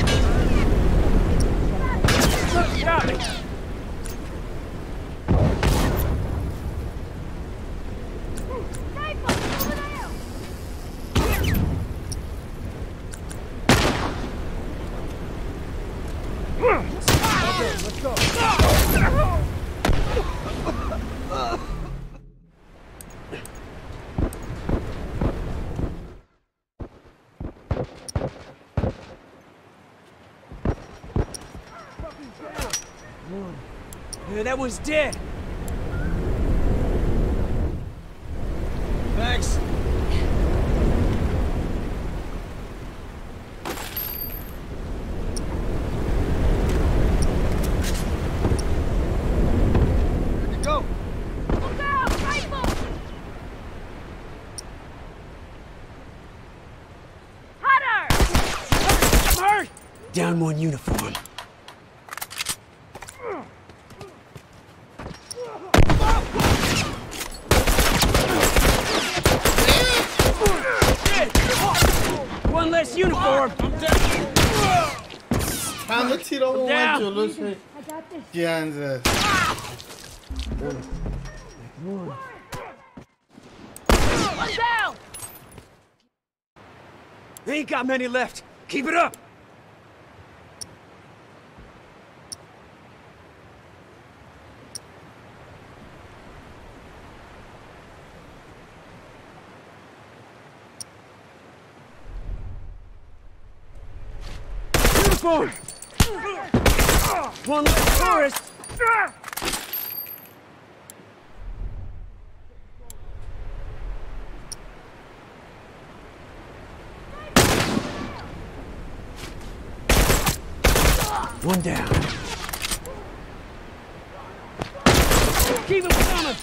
Get out of me. Let's go. Yeah, that one's dead. Thanks. Ready to go. Look out! Rifle! Hunter! I'm hurt. Down one uniform. One less uniform. همه تیرا اومد جلوش گنزه One down! Ain't got many left. Keep it up! Uniform! One less tourist! One down. Keep him coming!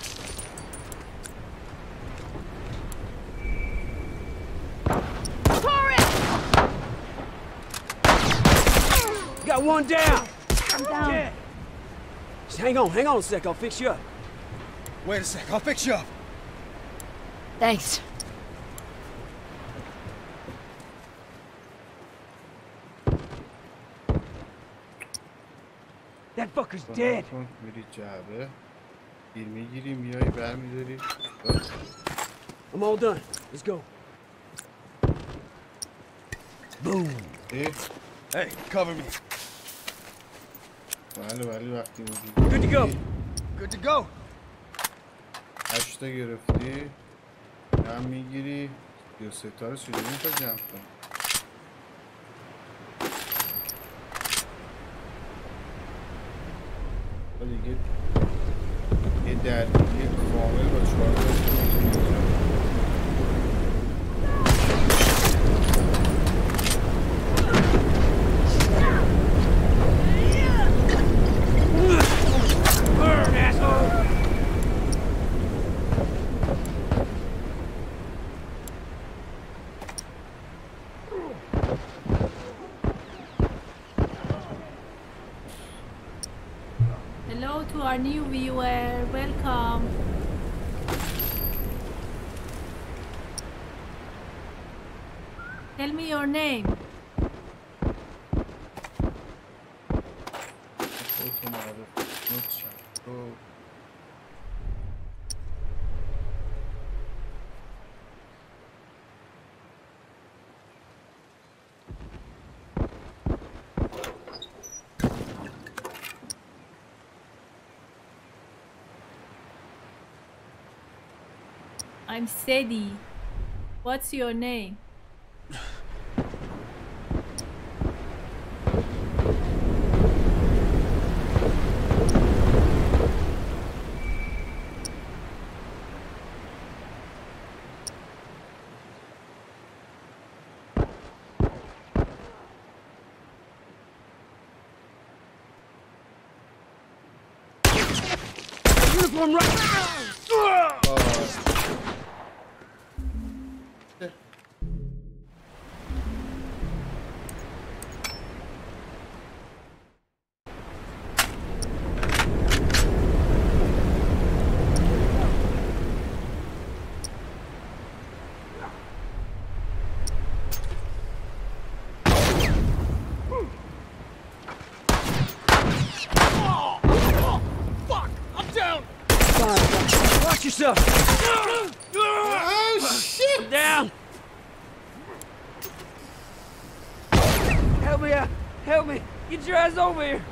Got one down! I'm down. Yeah. Just hang on, hang on a sec, I'll fix you up. Wait a sec, I'll fix you up. Thanks. That fucker's dead. میری جعبه گیر میگیری میای برمیداری. I'm all done. Let's go. Boom. Hey, cover me. بله بله وقتی میگی. Good to go. Good to go. هشتا گرفتی. هم میگیری. یا ستاره چجوری میخوای جمع کنی؟ دیگه یه درگیری کامل با چهار تا Hello to our new viewer, welcome. Tell me your name. I'm Sedi. What's your name? Uniform right! Watch yourself! Oh shit! Down! Help me out! Help me! Get your ass over here!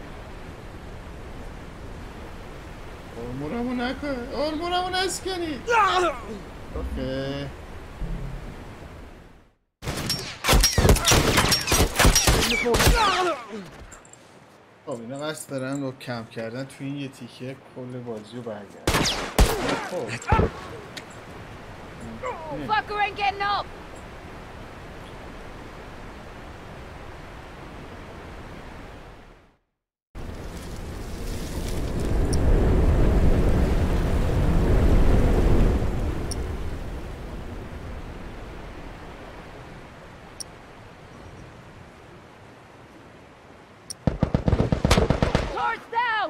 آرمورمو نکن آرمورمو نسکنی اوکی خب اینا قصد دارن رو کم کردن تو این یه تیکه کل بازی رو برگرد خب Fucker ain't getting up. Torch down.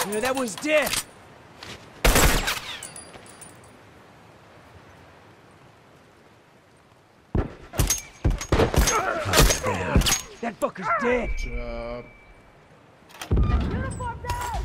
Yeah, that one's dead. That fucker's dead. Good job. Uniform down!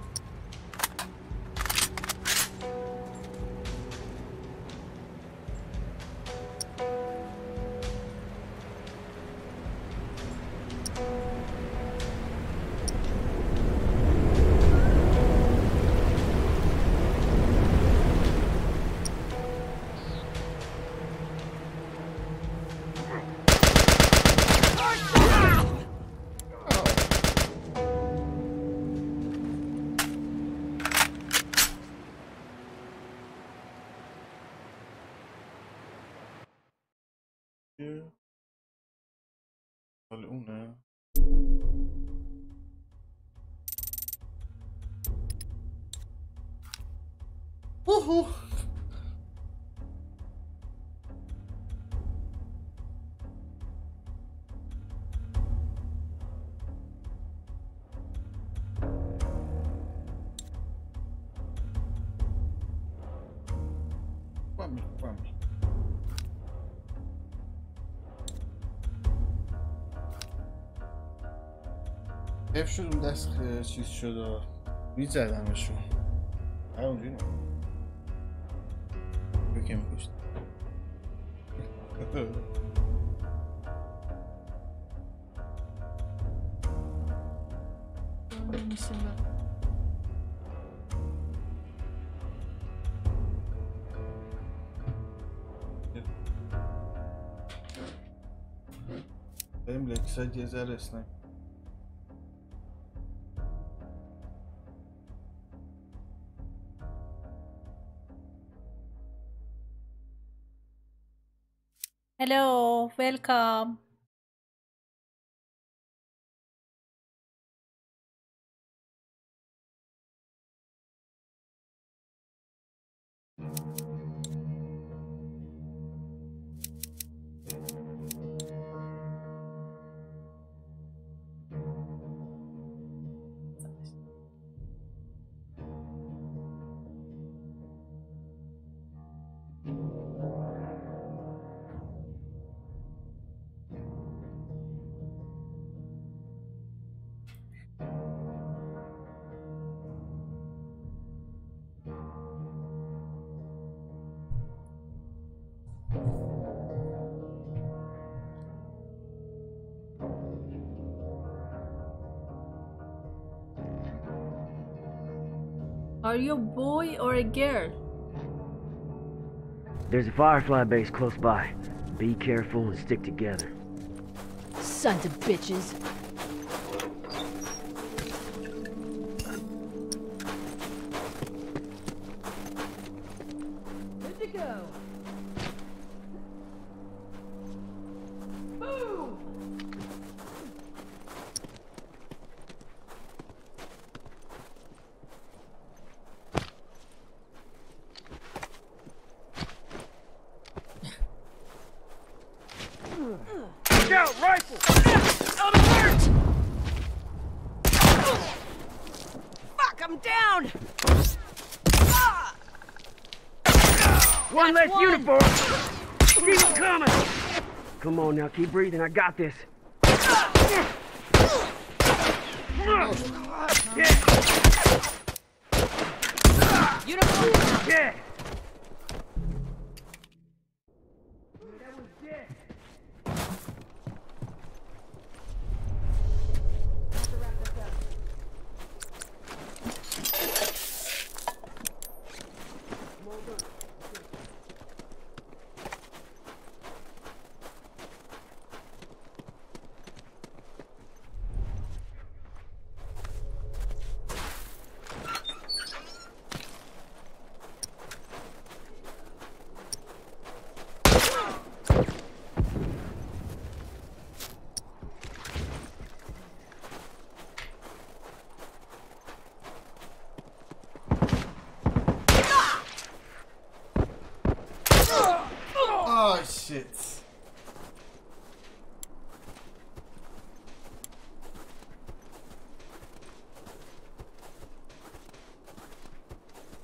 مال اونه. اوهو فهمي فهمي حیف شد اون دست خ- چیز شد میزدمشون هر اونجوری نه بکی میکشت بریم لکساید یه ذره اسنایپ. Hello, welcome. Are you a boy or a girl? There's a Firefly base close by. Be careful and stick together. Sons of bitches. Good to go. Boom! Look out, rifle! On alert! Fuck, I'm down! Ah! One That's less one. uniform! Keep them coming! Come on now, keep breathing, I got this. Uniform down. Yeah!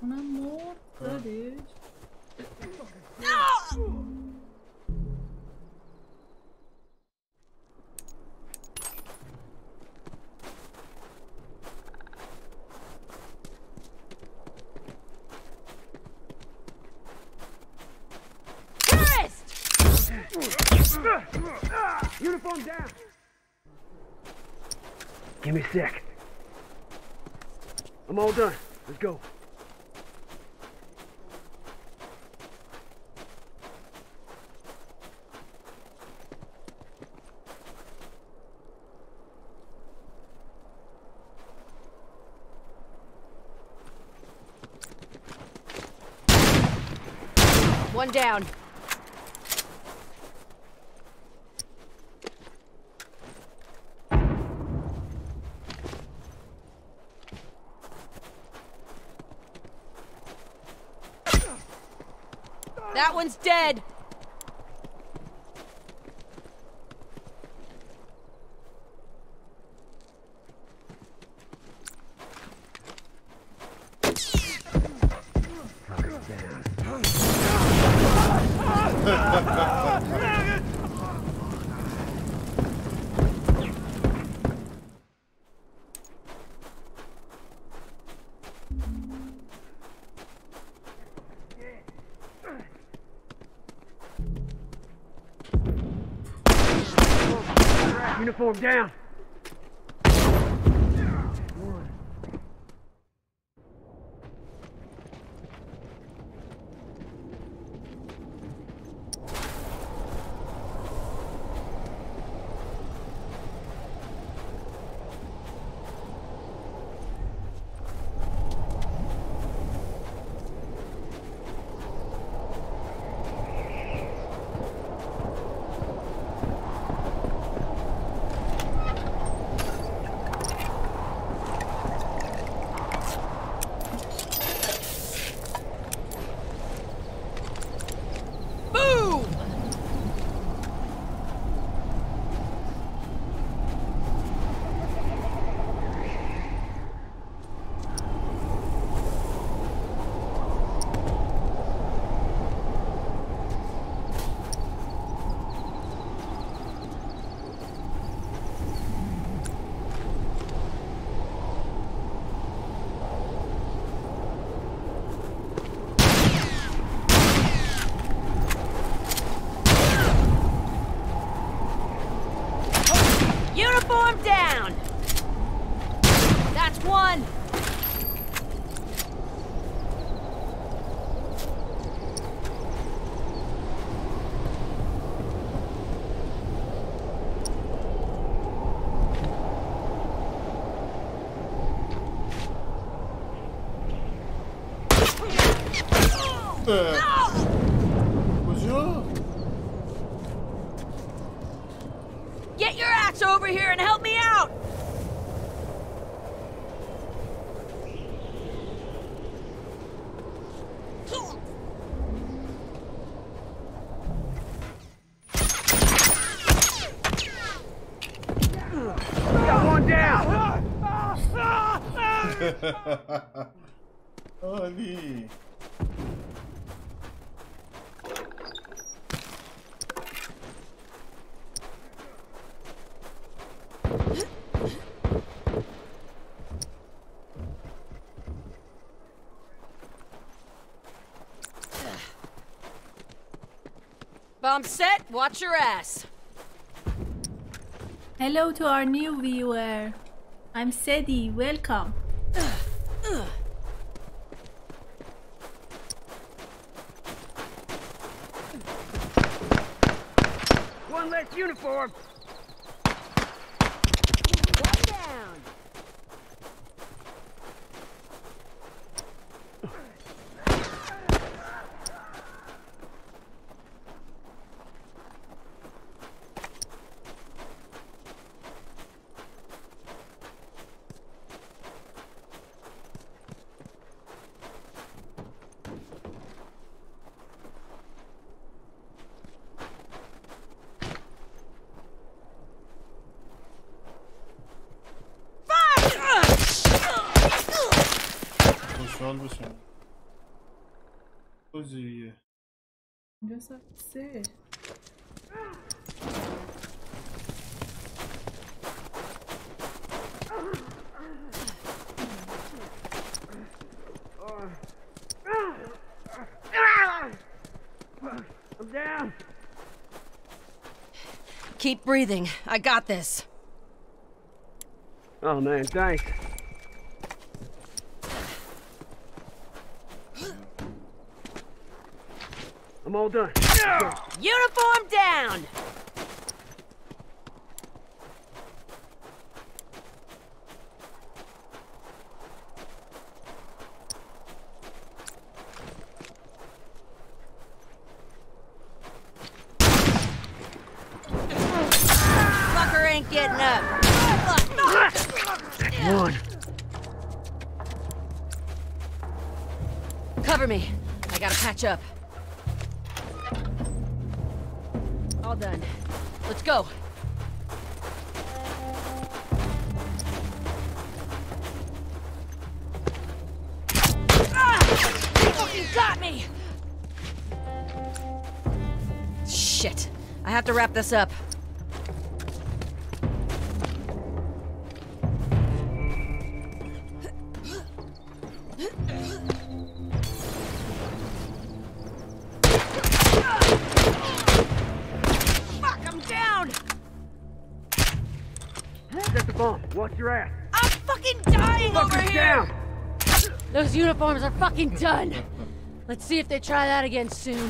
اونم مرد دادش. Uniform down! Give me a sec. I'm all done. Let's go. One down. That one's dead. Uniform down. Uniform down! That's one! کجا؟ Get your ass over here and help me out! Got one down. عالی. Bomb set, watch your ass. Hello to our new viewer. I'm Sedi. Welcome. One less uniform. One down. خوشحال بشم. بازیه اینجا ساعت سه. I'm down. Keep breathing. I got this. Oh man, thanks. I'm all done. Uniform down! Fucker ain't getting up. One. Cover me. I gotta patch up. All done. Let's go. Ah! You fucking got me! Shit. I have to wrap this up. Set the bomb. Watch your ass. I'm fucking dying over here! Down. Those uniforms are fucking done. Let's see if they try that again soon.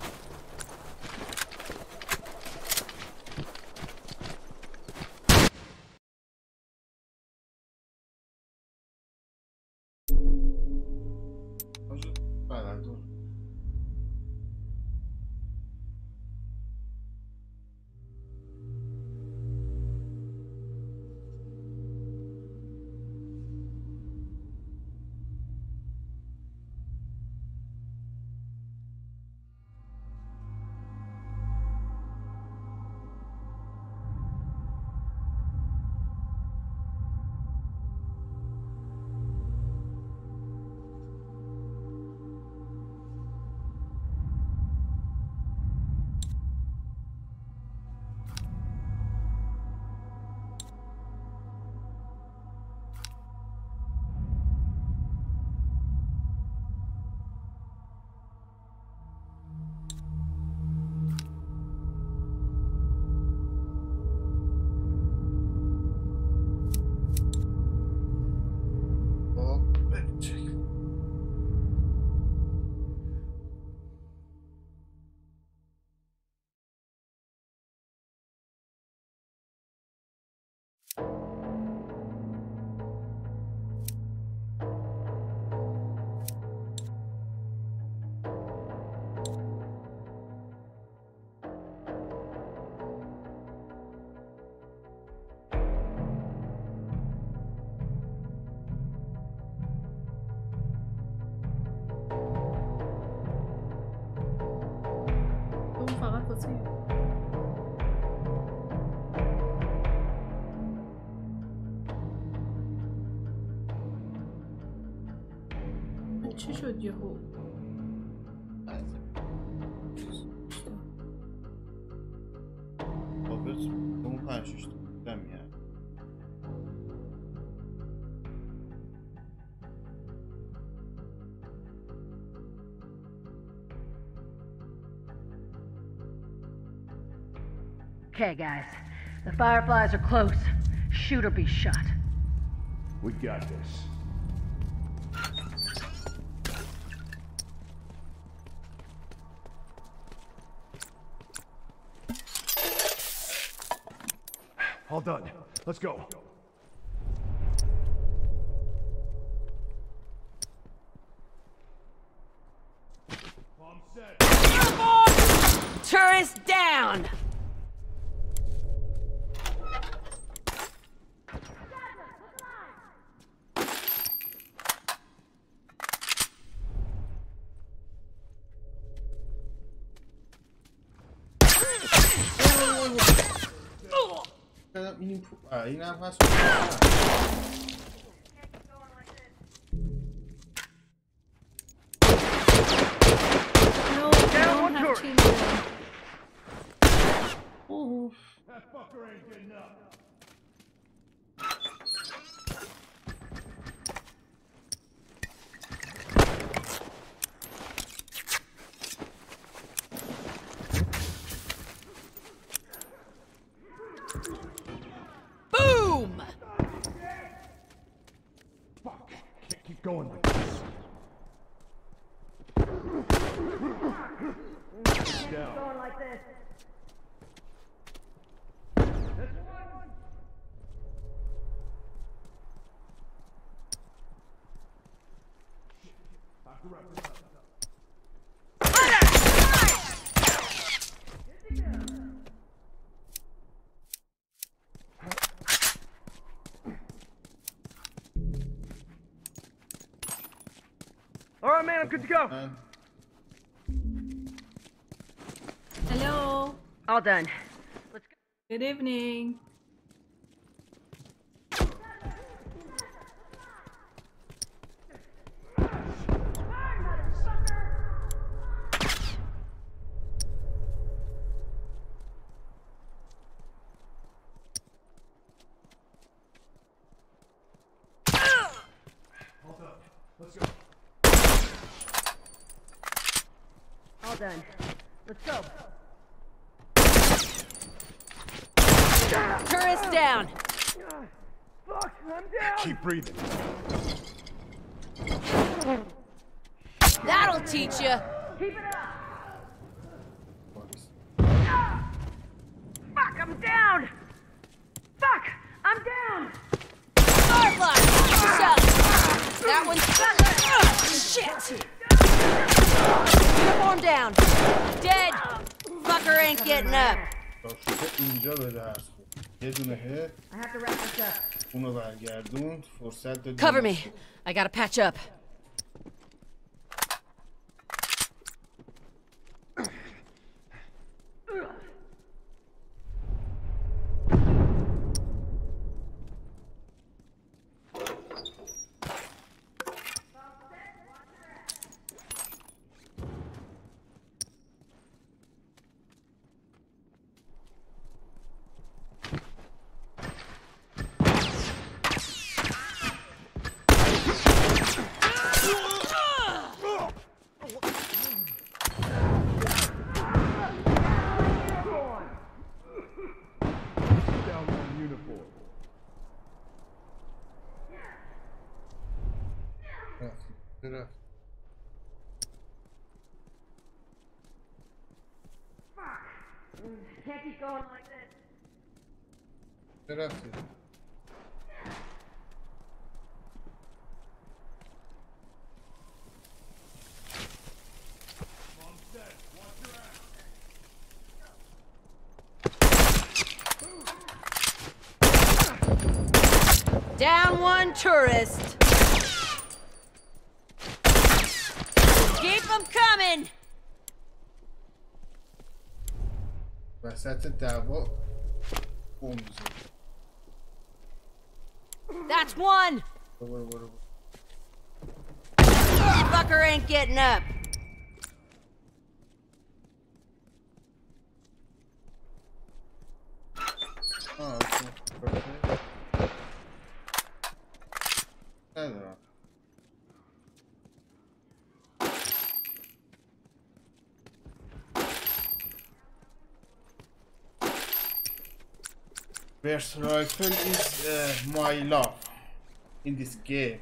چی شد یهو؟ بابت اون پنج شش تا میاد. Okay, guys. The Fireflies are close. Shoot or be shot. We got this. All done. Let's go. Bomb set. Tourist down! این این هم هست. That fucker ain't getting up. Boom! Fuck. Can't keep going like this. Down. Going like this. Have to wrap this up. All right, man, I'm good to go. Man. Hello. All done. Let's go. Good evening. Hold up. Let's go. All done. Let's go. Tourist down. Fuck, I'm down. Keep breathing. That'll teach you. Fuck, I'm down. Fuck, I'm down. Firefly, shut. That one's shit. Uniform down. Dead. Fucker ain't getting up. اینجا به دست یه دونه هد اونو برگردون فرصت داد. Cover me. I gotta patch up. رفت Can't keep going like this. رفتی Down one tourist. Keep them coming. وسط دعوا بوم میزنی. That's one. برو برو برو. Fucker ain't getting up. آه اوکی. اوکی. ندارم. Burst rifle is uh, my love in this game.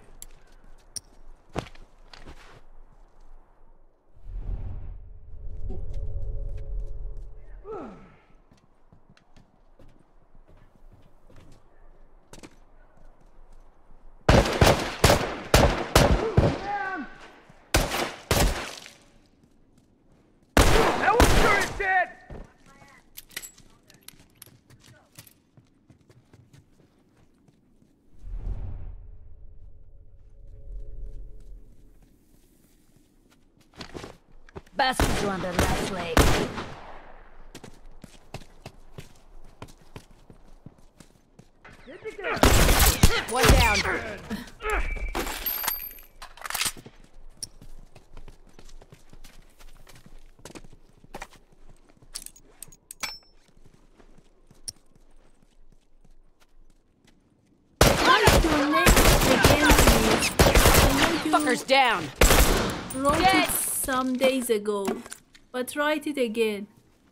That one's sure is dead. Bastards are on their last leg. One down. down. Wrote Dead. it some days ago, but write it again.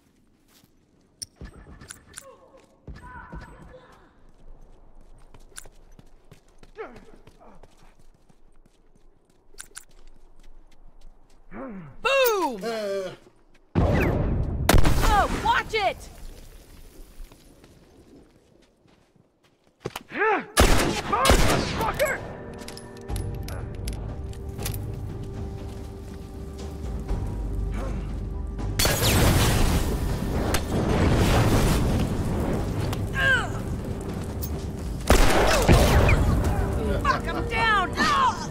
Boom! Oh, watch it! Fucker! Fuck, I'm down! Ah!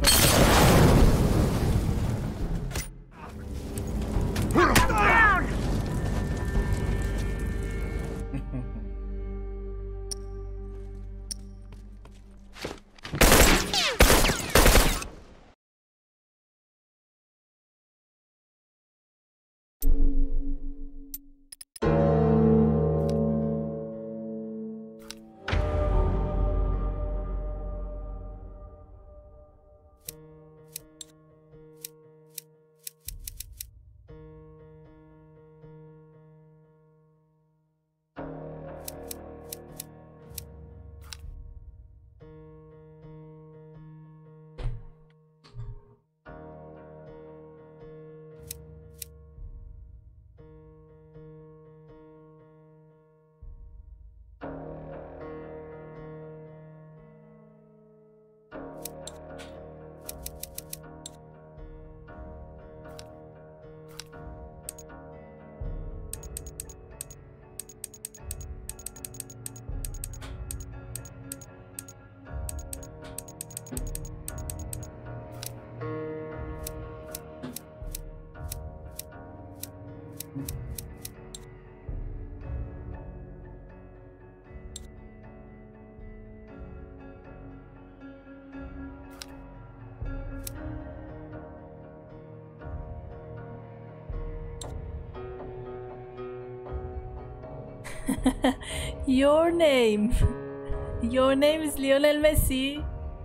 Fuck, I'm down! Your name. Your name is Lionel Messi.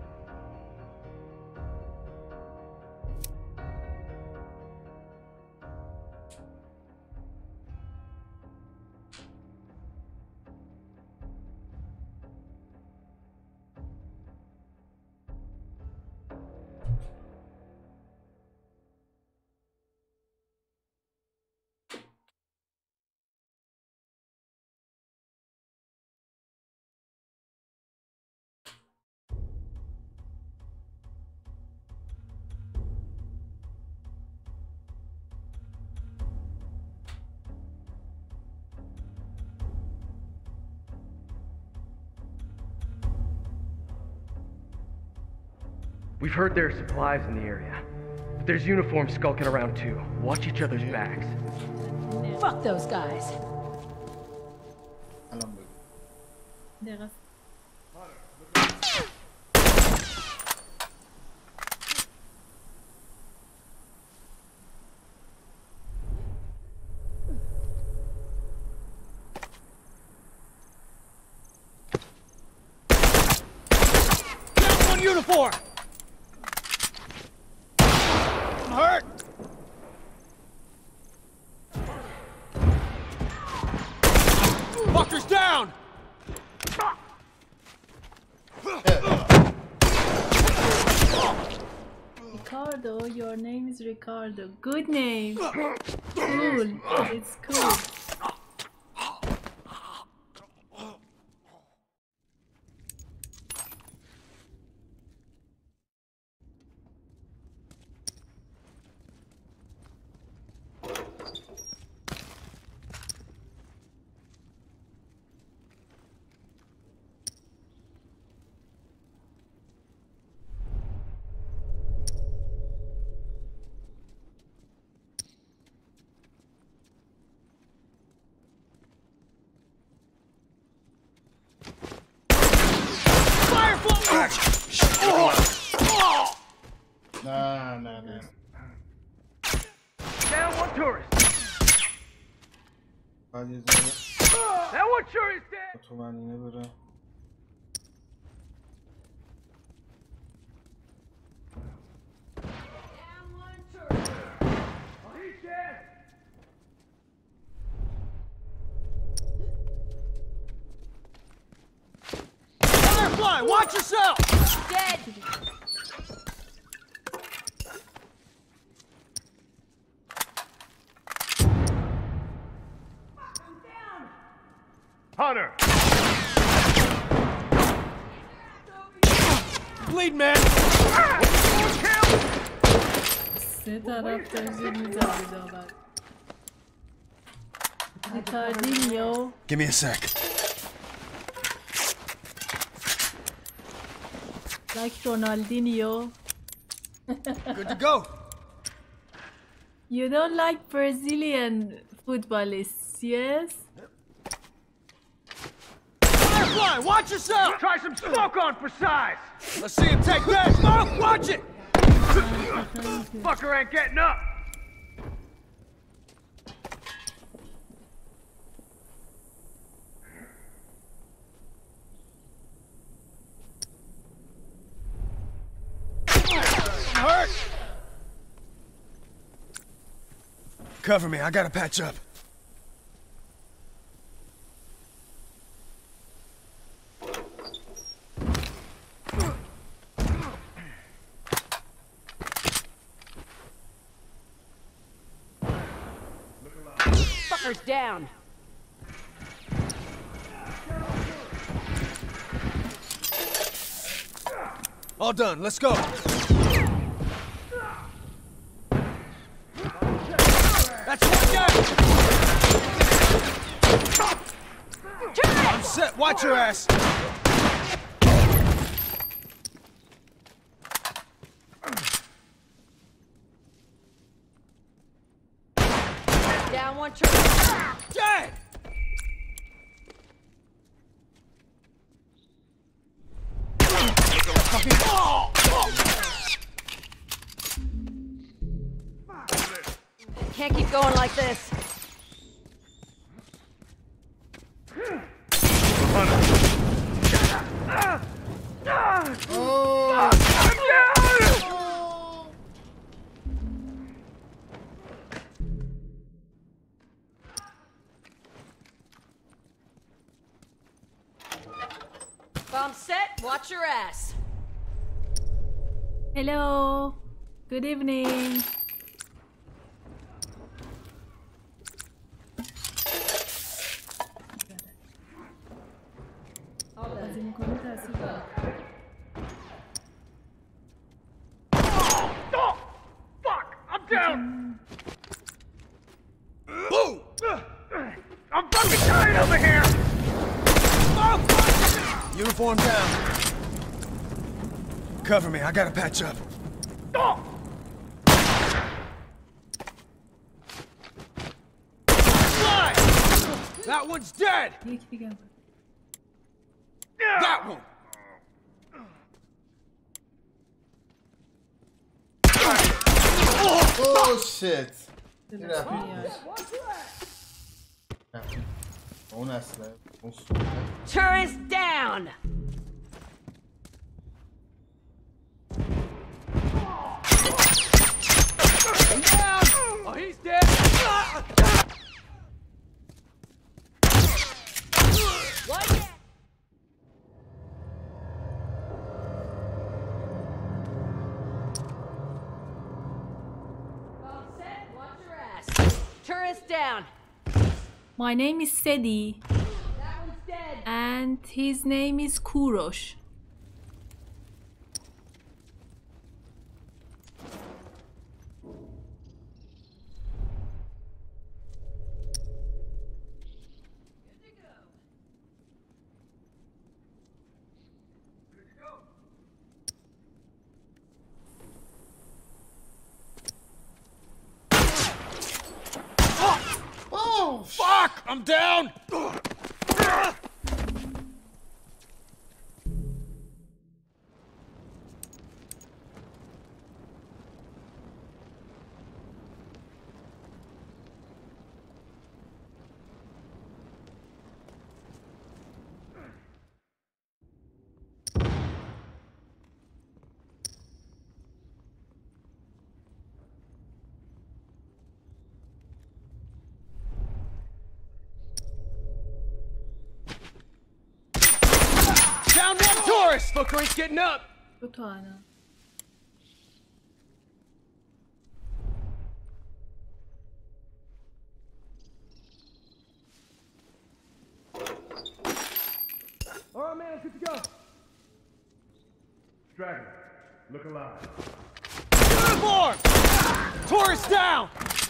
We've heard there are supplies in the area, but there's uniforms skulking around too. Watch each other's backs. Fuck those guys. الان بگو. دقیقا. Down one uniform! I'm hurt! Fucker's down! Ricardo, your name is Ricardo. Good name. Cool. It's cool. نه نه نه Down one tourist. بعد یه ذره That one sure is dead. تو منینه بره. Watch yourself! Dead! Hunter! Bleed, man! سه طرف داشتی میزدی داور ریکاردینیو Give me a sec. like Ronaldinho. Good to go. You don't like Brazilian footballists, yes? Firefly, watch yourself! Try some smoke on for size! Let's see him take that smoke! Watch it! Fucker ain't getting up! Hurt! Cover me, I gotta patch up. Fucker's down. All done, let's go. That's one guy! I'm set, watch your ass! Down one turret. Dead! Can't keep going like this. Bomb set, watch your ass. Hello. Good evening. بازی می‌کنی تاثیر داره. Oh! Fuck! I'm down! Boom! I'm fucking tired over here! Uniform down. Cover me, I gotta patch up. Oh! Slide! That one's dead! یک دیگه هم. That one! Oh shit! این رفتی اون اصله اون سوله Turret's down. Oh, he's dead! What? Bomb set, watch your ass. Turret's down. My name is Sedi That one's dead. and his name is Kourosh. Oh Fuck! I'm down! This fucker ain't getting up. دو تا الان. All right, man, let's get to go. Dragon, look alive. Uniform! Tourist down!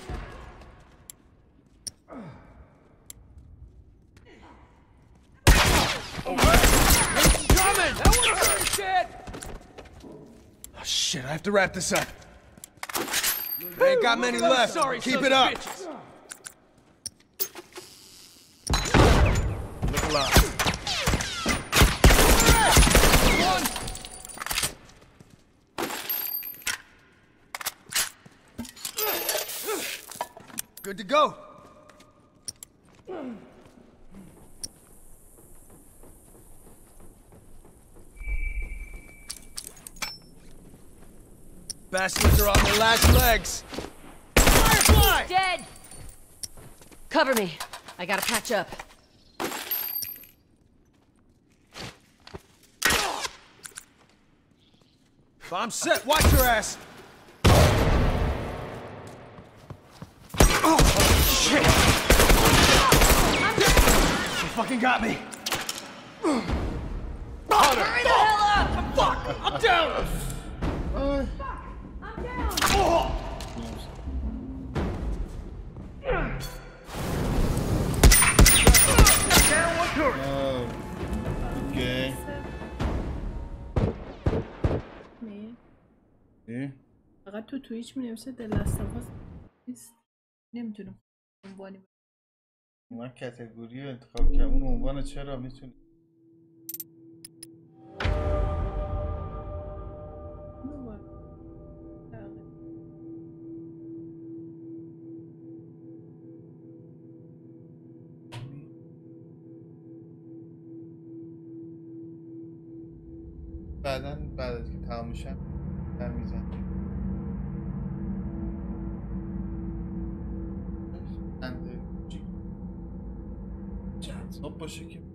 Coming! That one's hurt, shit! Oh, shit, I have to wrap this up. I ain't got many left. Sorry, keep it up. Look alive. Good to go. Bastards are on their last legs. Firefly! Dead! Cover me. I gotta patch up. I'm set. Watch your ass. Oh, shit! She fucking got me. Hurry the hell up! Fuck! I'm down! آی. I'm down! Oh. Down one turret. آه. اوکی. می چی؟ فقط تو تویچ می نوشته دلستافاز نیست. نمیتونم عنوانی بکنم. من کتگوری رو انتخاب کردم. اون عنوان چرا میتونی؟ بعدا بعد از که تمام میشن در میزن انده جذاب باشه که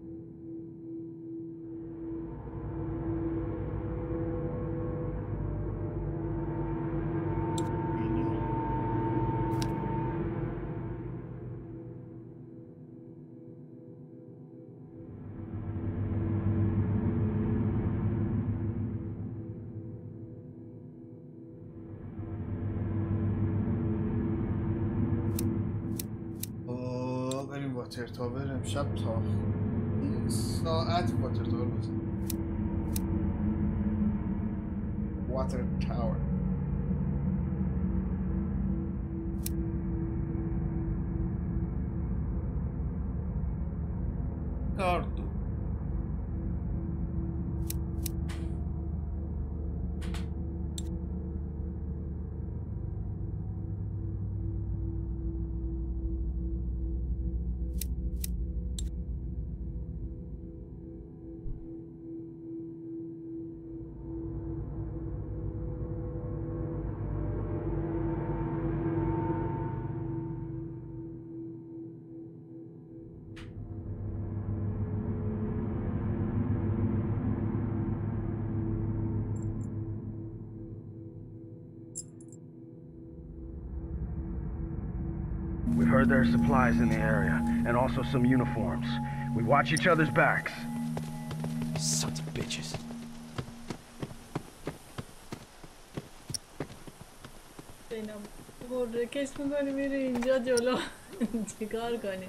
واتر تاور امشب تا این ساعت واتر تاور بزن واتر تاور کاردو We've heard there are supplies in the area, and also some uniforms. We watch each other's backs. Sons of bitches. اینم گرده کش میکنی میری اینجا جلو چیکار کنی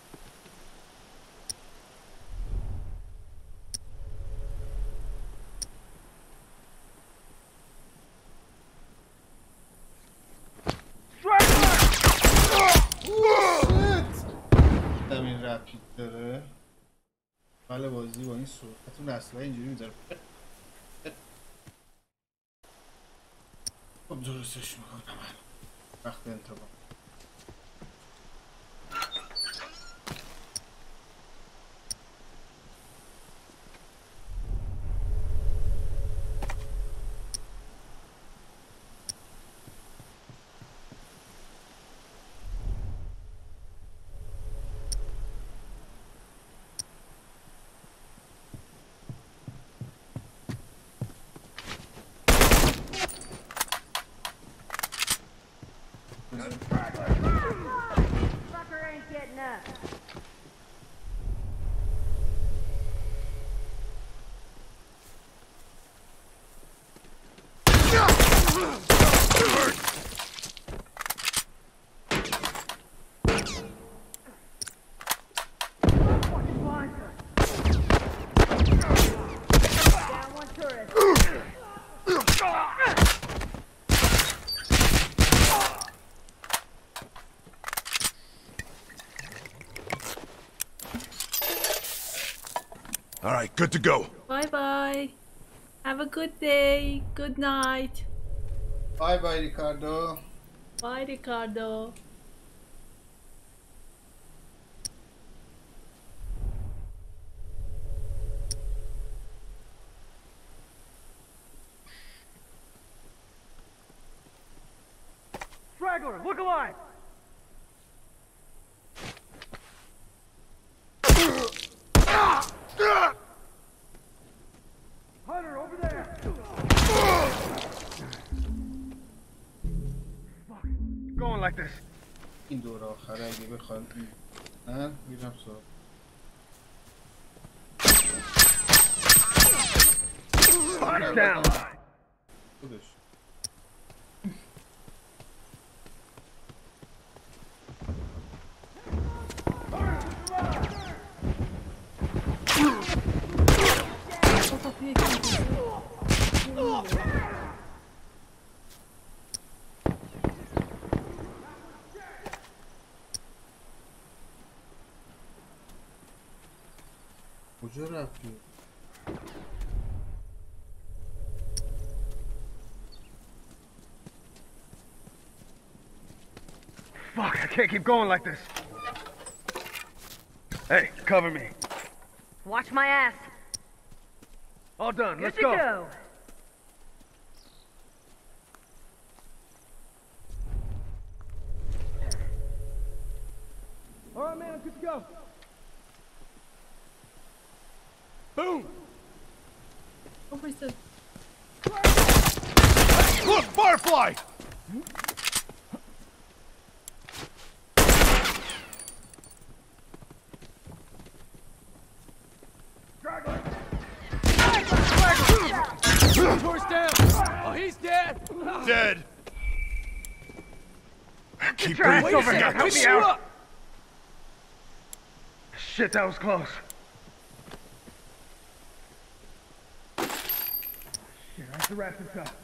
همین رپید داره حال بازی با این سرعت اون اصلا اینجوری میذاره خب درستش میکنم من وقت انتباه All right, good to go. Bye bye. Have a good day. Good night. Bye bye, Ricardo. Bye, Ricardo. Straggler, look alive! Hunter, over there! Fuck. Going like this. این دور آخره اگه بخواد نه میرم سراغ Spot down! خودش کجا رفتی؟ Fuck, I can't keep going like this. Hey, cover me. Watch my ass. All done, Good let's to go. go. All right, man, I'm good to go. Boom! Oh, my God. Look, Firefly! Horse down! Oh, he's dead! Dead. Keep your ass breathing. over here. Got Help this. me out. Shit, that was close. Shit, I have to wrap this up.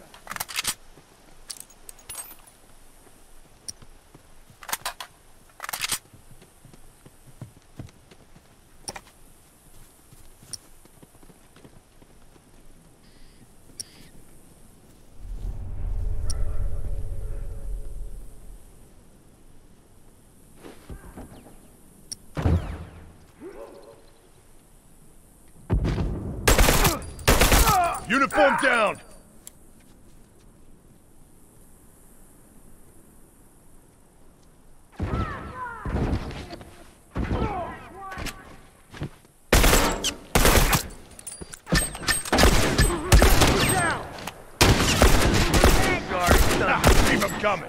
Uniform down! Keep them coming.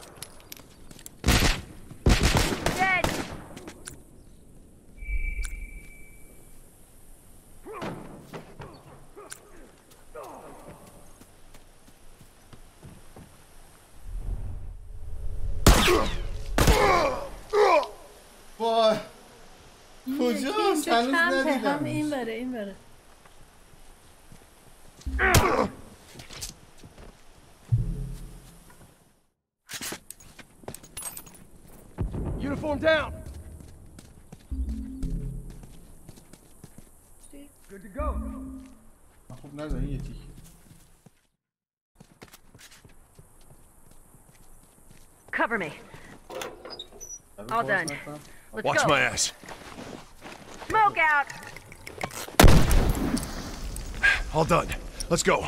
Dead. وای این کجاست؟ اینجا هنوز کمپه هم ندیدم این بره این بره Uniform down! Good to go. خب نزن یه تیک Cover me. All done. Let's Watch go. my ass. Smoke out. All done. Let's go.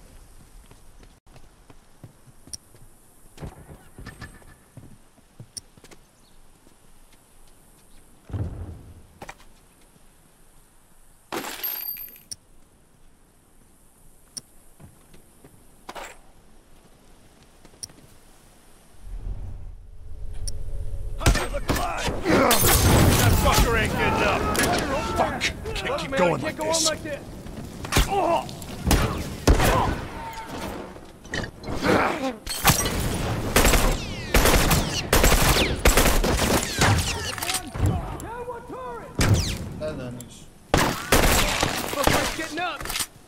That fucker ain't getting up. Fuck. Can't keep Man, going I like can't go on this. like this. Oh. ندانش Fucker's getting up.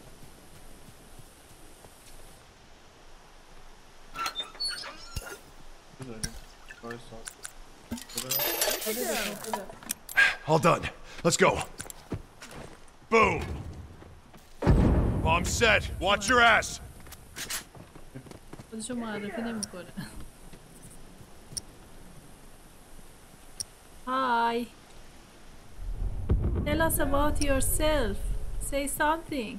All done. Let's go. Boom. Bomb set. Watch your ass. خودشو معرفی نمیکنه. Hi. Tell us about yourself. Say something.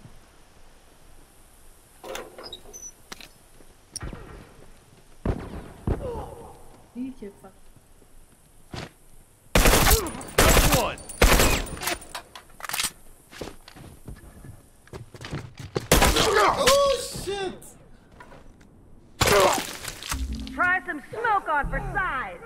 One. Oh shit! Try some smoke on for size.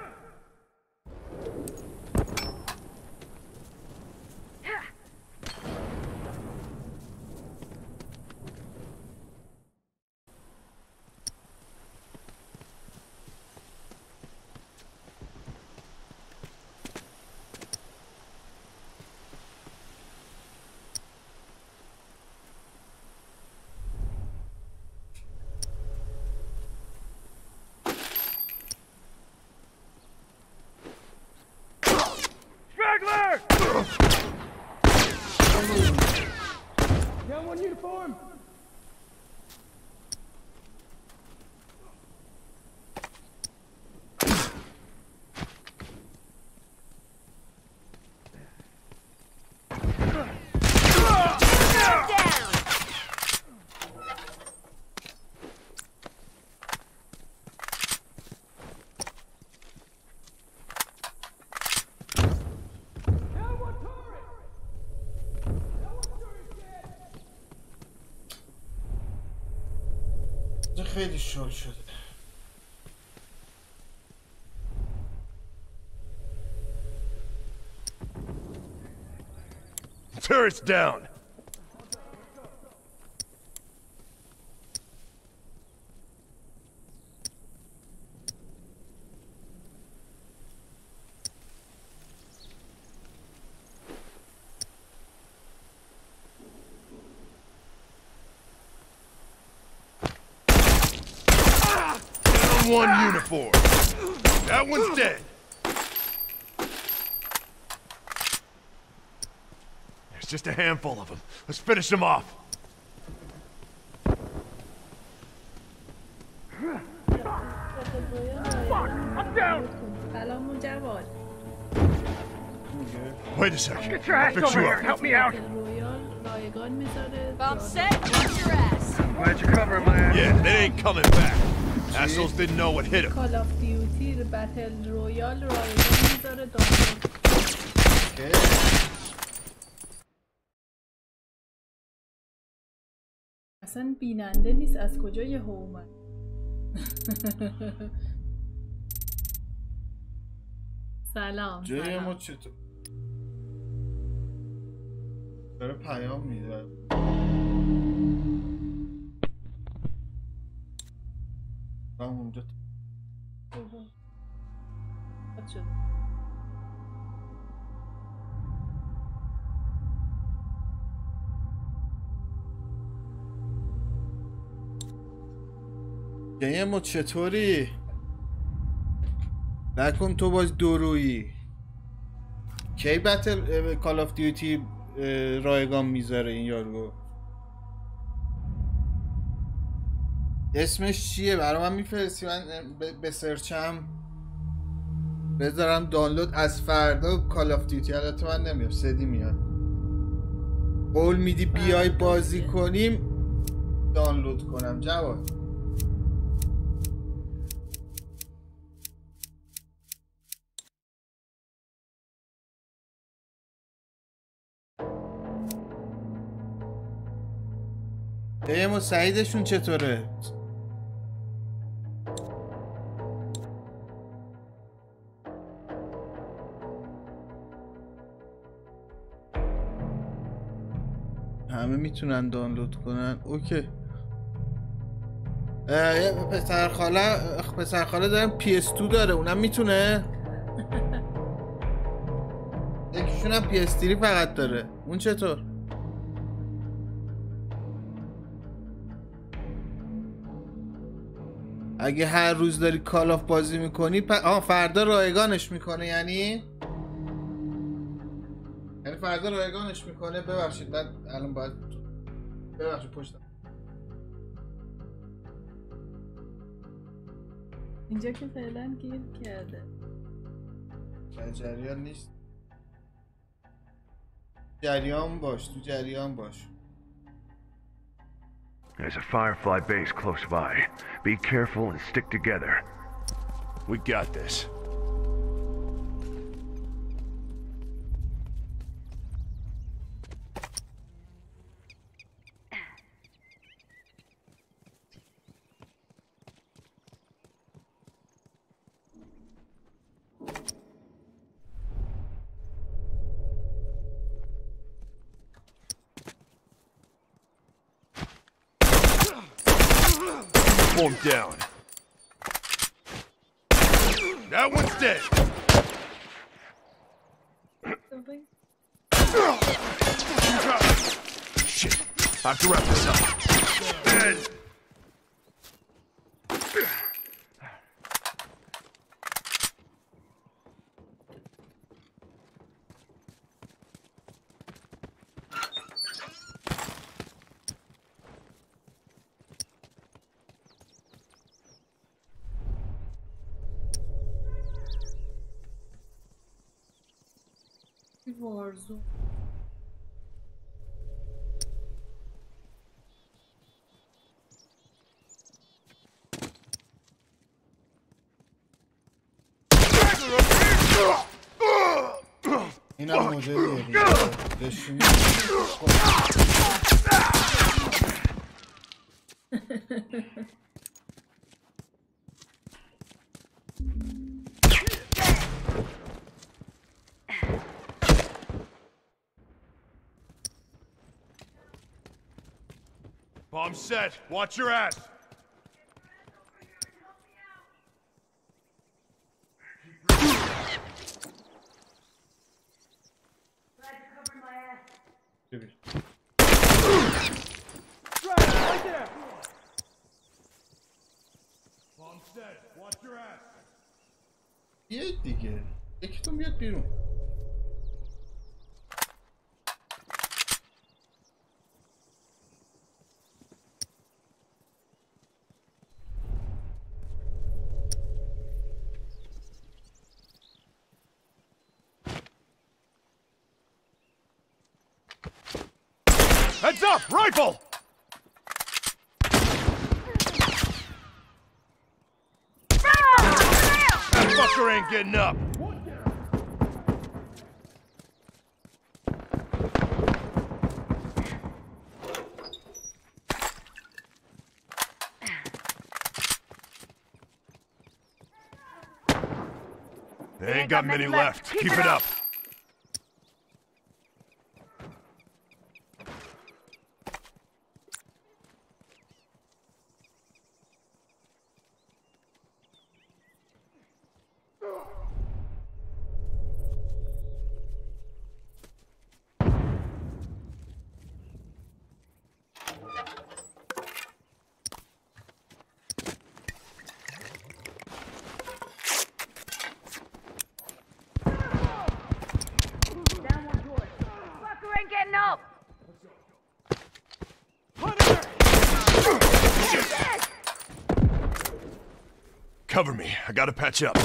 Got one uniform. خیلی شل شده. Turret's down. One uniform. That one's dead. There's just a handful of them. Let's finish them off. Fuck! I'm down! Wait a second. Get your ass Fix over you here! up. Help me out! Bomb set, watch your ass. Glad you're covering my ass. Yeah, they ain't coming back. Assholes didn't know what hit them. Call of Duty Battle Royale رایگان میذاره دانلود. اصلا بیننده نیست از کجا یهو اومد. سلام. جای ما چطور؟ داره پیام میده. رام اونجا جای ما چطوری؟ نکن تو باز دورویی. کی بتل کال آف دیوتی رایگان میذاره این یارو؟ اسمش چیه؟ برای من میفرستی من بسرچم بذارم دانلود. از فردا کال آف دیوتی البته من نمیام، سدی میاد. قول میدی بیای بازی کنیم دانلود کنم. جواد ایمو سعیدشون چطوره؟ همه میتونن دانلود کنن. اوکی پسر خاله پسر خاله دارم پی اس دو داره اونم میتونه یکیشون هم پی اس تری فقط داره اون چطور اگه هر روز داری کال آف بازی میکنی پ... آه فردا رایگانش میکنه یعنی یعنی فردا رایگانش میکنه. ببخشید من الان باید ببخشید پشتم اینجا که فعلا گیر کرده در جریان نیست. جریان باش تو جریان باش. There's a Firefly base close by. Be careful and stick together. We got this. Form down. That one's dead. Shit. I have to wrap this up. Dead. Warzone. این هم مدلیه دیگه رشونی Bomb set. Watch your ass. Right there. Bomb set. Watch your ass. بیاید دیگه یکیتون بیاد بیرون. Heads up! Rifle! That fucker ain't getting up. They ain't got many left. Keep it up. Cover me. I gotta patch up.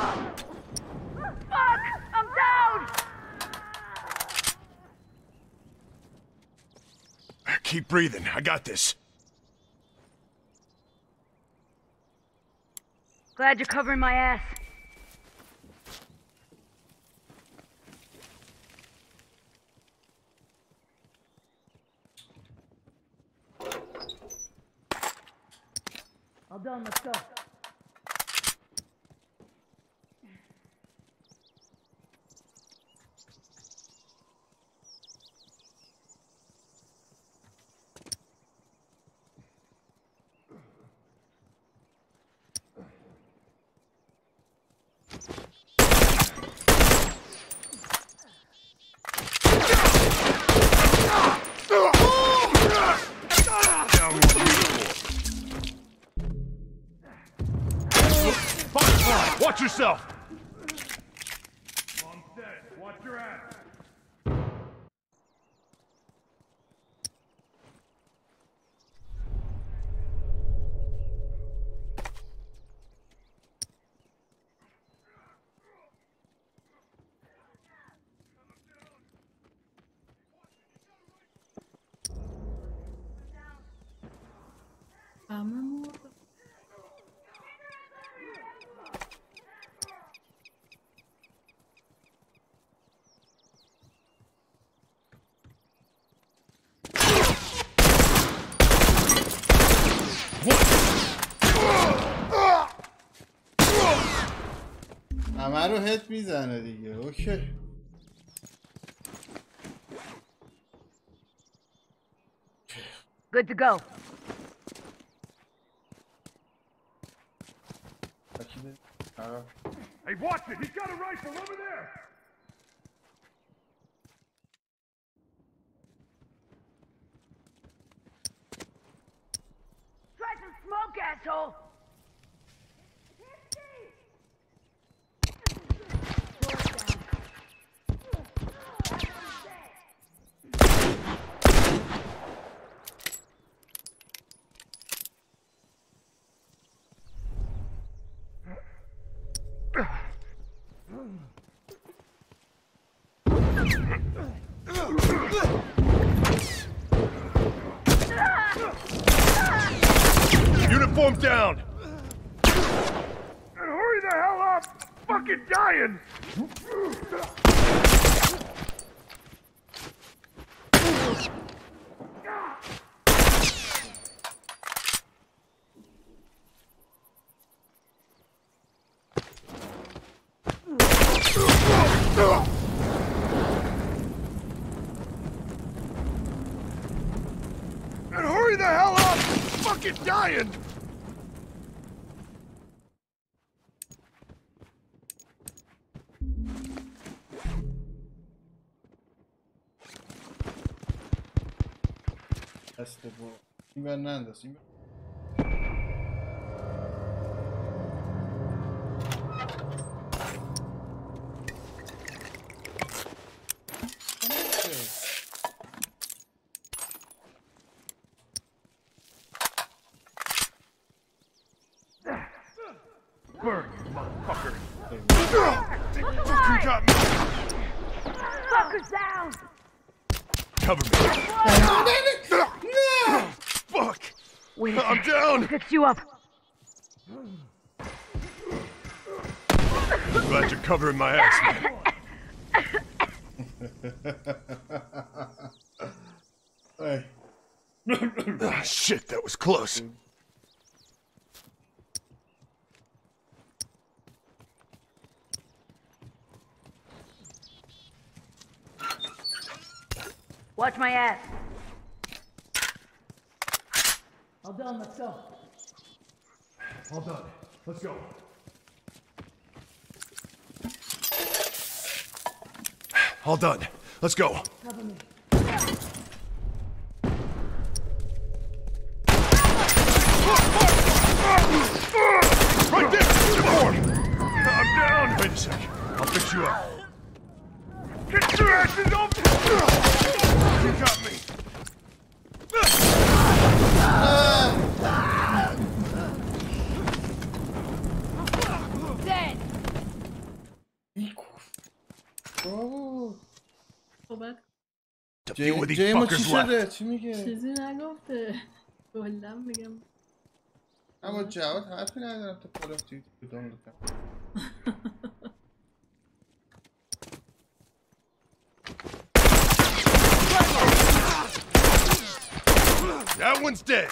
Fuck! I'm down! Keep breathing. I got this. Glad you're covering my ass. All done, let's go. Watch yourself! Mom's dead. Watch your ass. Vamos. همه رو هت میزنه دیگه. اوکی. Good to go. Hey, watch it! He's got a rifle over there! Try some smoke, asshole! Uniform down! And hurry the hell up! Fucking dying! And hurry the hell up! Fucking dying! دست با این بر ننداز این بر Burn, you motherfucker! You got me! Fuckers down! Cover me! Fuck! Wait a I'm sec. down! I'll fix you up. I'm glad you're covering my ass, man. Hey. Ah, shit, that was close. Watch my ass. All done, let's go. All done. Let's go. All done. Let's go. Cover me. Right there! Uniform! I'm down! Wait a sec. I'll fix you up. Get your asses off! You got me. Dead! صحبت To deal with these جیمو چی fuckers شده؟ left. چی میگه؟ چیزی نگفته کلا میگم اما جواد حرفی ندارم تو کال آف دیوتی دانلود کنم. That one's dead.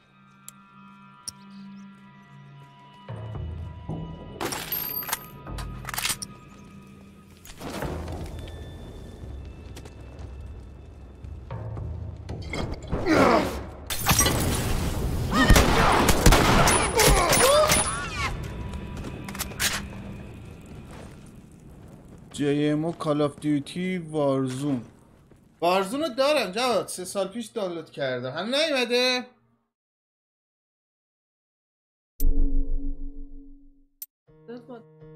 جی ام او کال آف دیوتی وارزون وارزون رو دارم جواد سه سال پیش دانلود کردم هم نیومده داد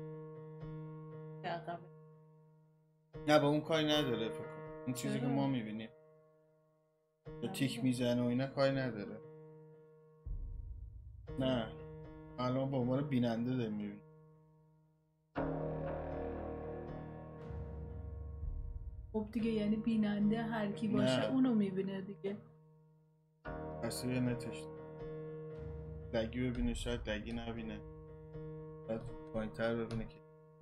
نه با اون کاری نداره فکر کنم. این چیزی که ما میبینیم یا تیک میزنه و اینا کاری نداره. نه الان با عنوان بیننده داریم میبینیم. خب دیگه یعنی بیننده هر کی باشه نه. اونو میبینه دیگه. تصویر نتش لگی ببینه، شاید لگی نبینه، شاید پایین‌تر ببینه که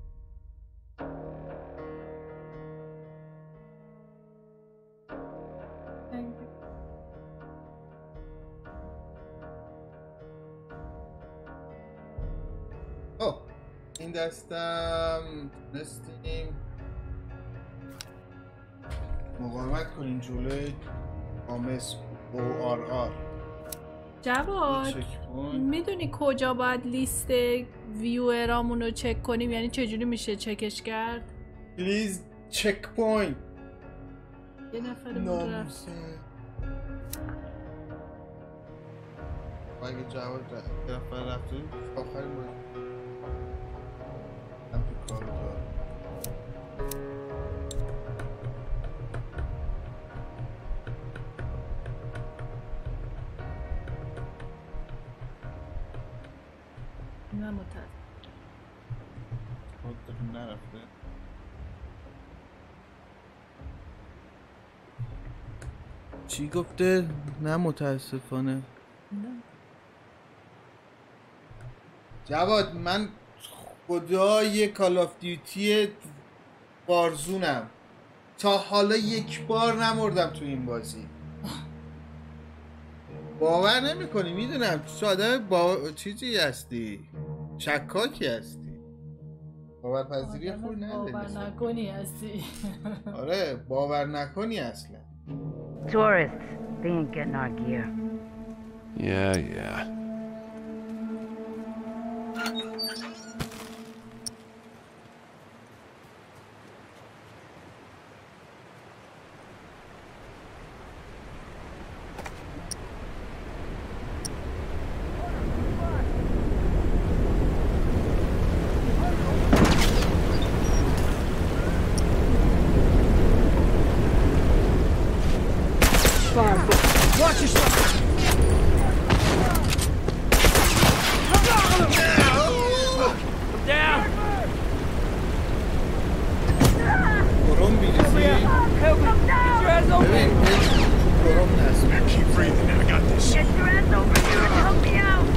اوه این دستم تونستیم مقاومت کنیم جلوی آمس او آر آر. جواد میدونی کجا باید لیست ویورامون رو چک کنیم؟ یعنی چجوری میشه چکش کرد؟ پلیز چک پوینت. یه نفرمون رفت. اگه جواد رفت یه نفر رفته آخری باید هم تو کار دار. نه متاسف خود داریم نرفته. چی گفته؟ نه متاسفانه. نه. جواد من خدای کال آف دیوتی وارزونم، تا حالا یک بار نمردم تو این بازی. باور نمی کنی. میدونم تو آدم با چیزی هستی، شکاکی هستی، باورپذیری خوبی نداری. باور نکنی هستی. آره باور نکنی اصلا. Tourists, they ain't getting our gear. Yeah, yeah. Watch yourself! I'm down! گرم بیریزی. Help me! Get your ass over ببین here! گرم نست. Keep breathing, I got this. Get your ass over here and help me out!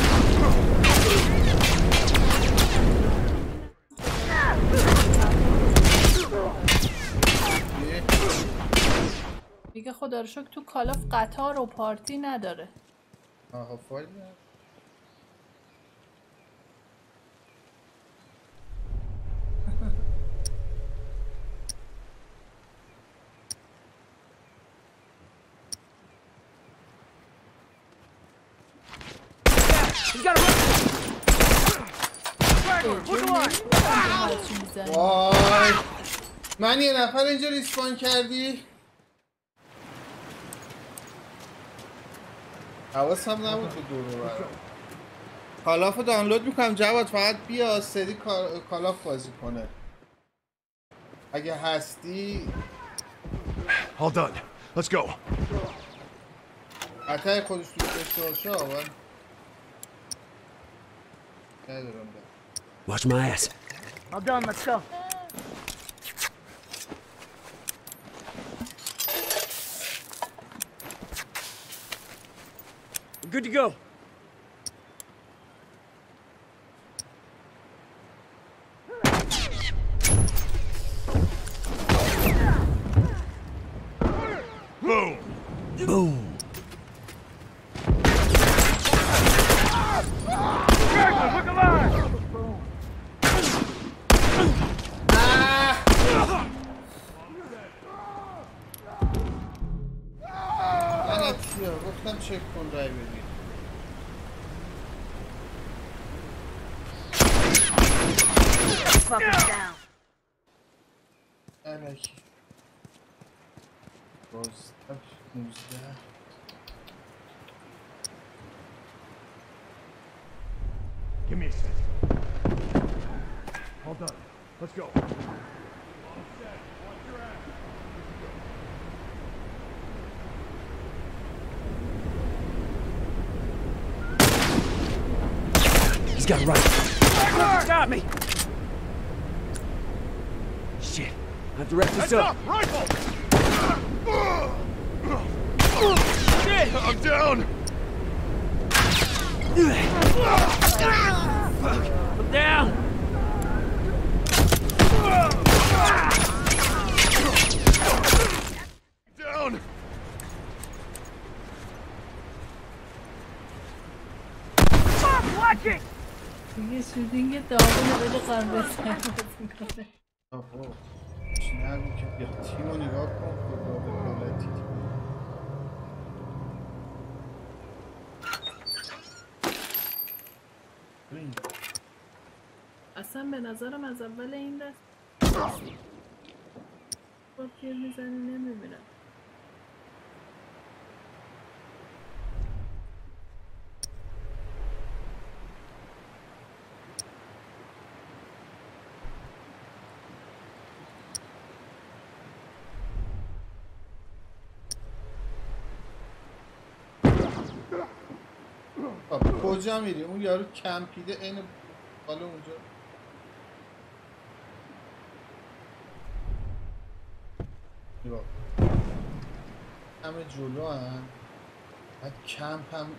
دیگه خدا رو شکر تو کالاف قطار و پارتی نداره. آها فایل نه. وای من یه نفر اینجا ریسپان کردی؟ حواسم نبود تو دور رو برم. کالاف رو دانلود میکنم جواد، فقط بیا سری کالاف بازی کنه اگه هستی. All done. Let's go. حتی خودش دوست داشته باشه آور ندارم. Watch my ass. All done, let's go. We're good to go. Boom. Boom. Look alive! گفتم چک کن رای بدی. الکی بازده نوزده. Give me a sec. All done. Let's go. All set. got right. Got me! Shit. I have to wrap this up. Rifle! Shit! I'm down! I'm down! Down! Watch it! دیگه شوتینگ داغونه بده قلب سرباز میکنه. آقا نگو که بیا تیمو نگاه کن خدا به دولتی تیم. اصلا به نظرم از اول این دست با پیر میزنی نمیبینم. کجا میری؟ اون یارو کمپیده این بالا اونجا. نگاه همه جلو هم بعد کمپ هم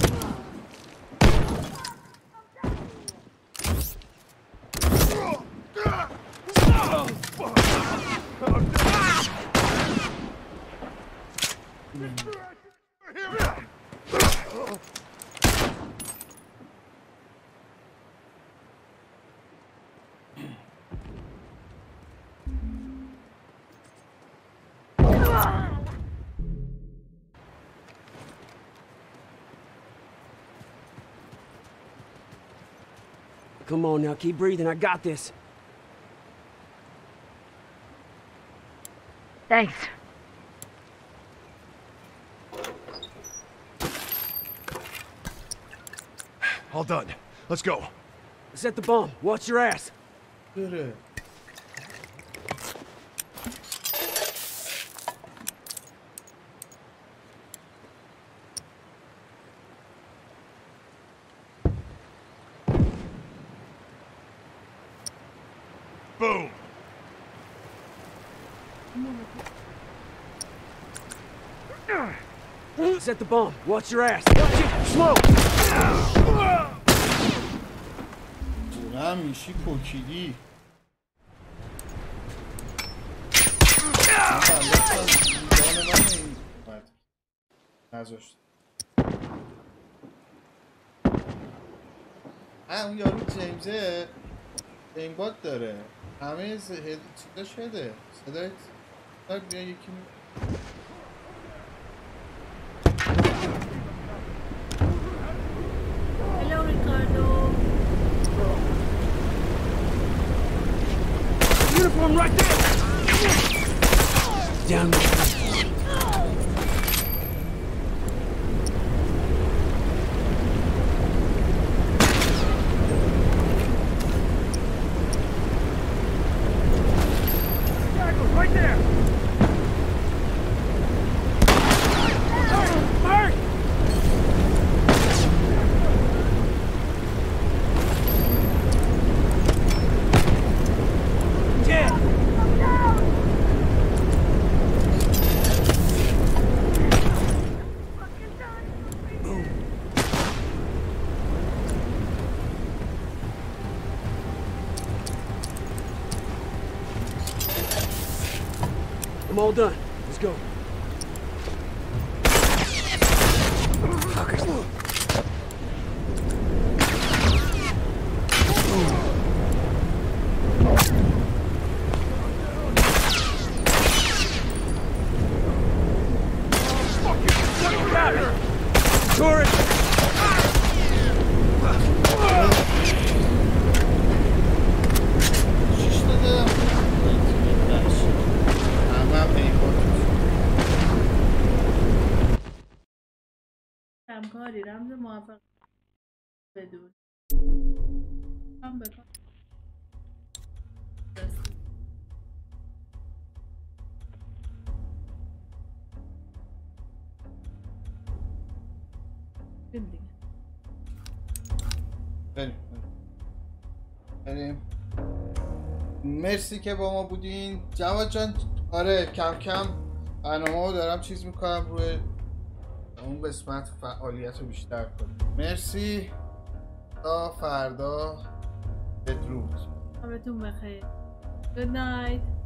Come on now, keep breathing. I got this. Thanks. All done. Let's go. Set the bomb. Watch your ass. بره. Boom. Set the bomb. Watch your ass. Smoke. بورم میشی پوکیدی. نذاشت. اه اون یارو جیمزه اینباد داره. همه چیزا شده. صدای صدای بیا یکی Hello Ricardo. Uniform right there. Down. Right there! Mark! Dead! Boom. I'm all done. Let's go. Fuckers. Turret! همکاری رمز موفق بدون هم بکن دیگه بریم بریم مرسی که با ما بودین جواد جان. آره کم کم برنامه رو دارم چیز میکنم روی اون قسمت فعالیت رو بیشتر کنیم. مرسی تا فردا بدرود. شبتون بخیر. Good night.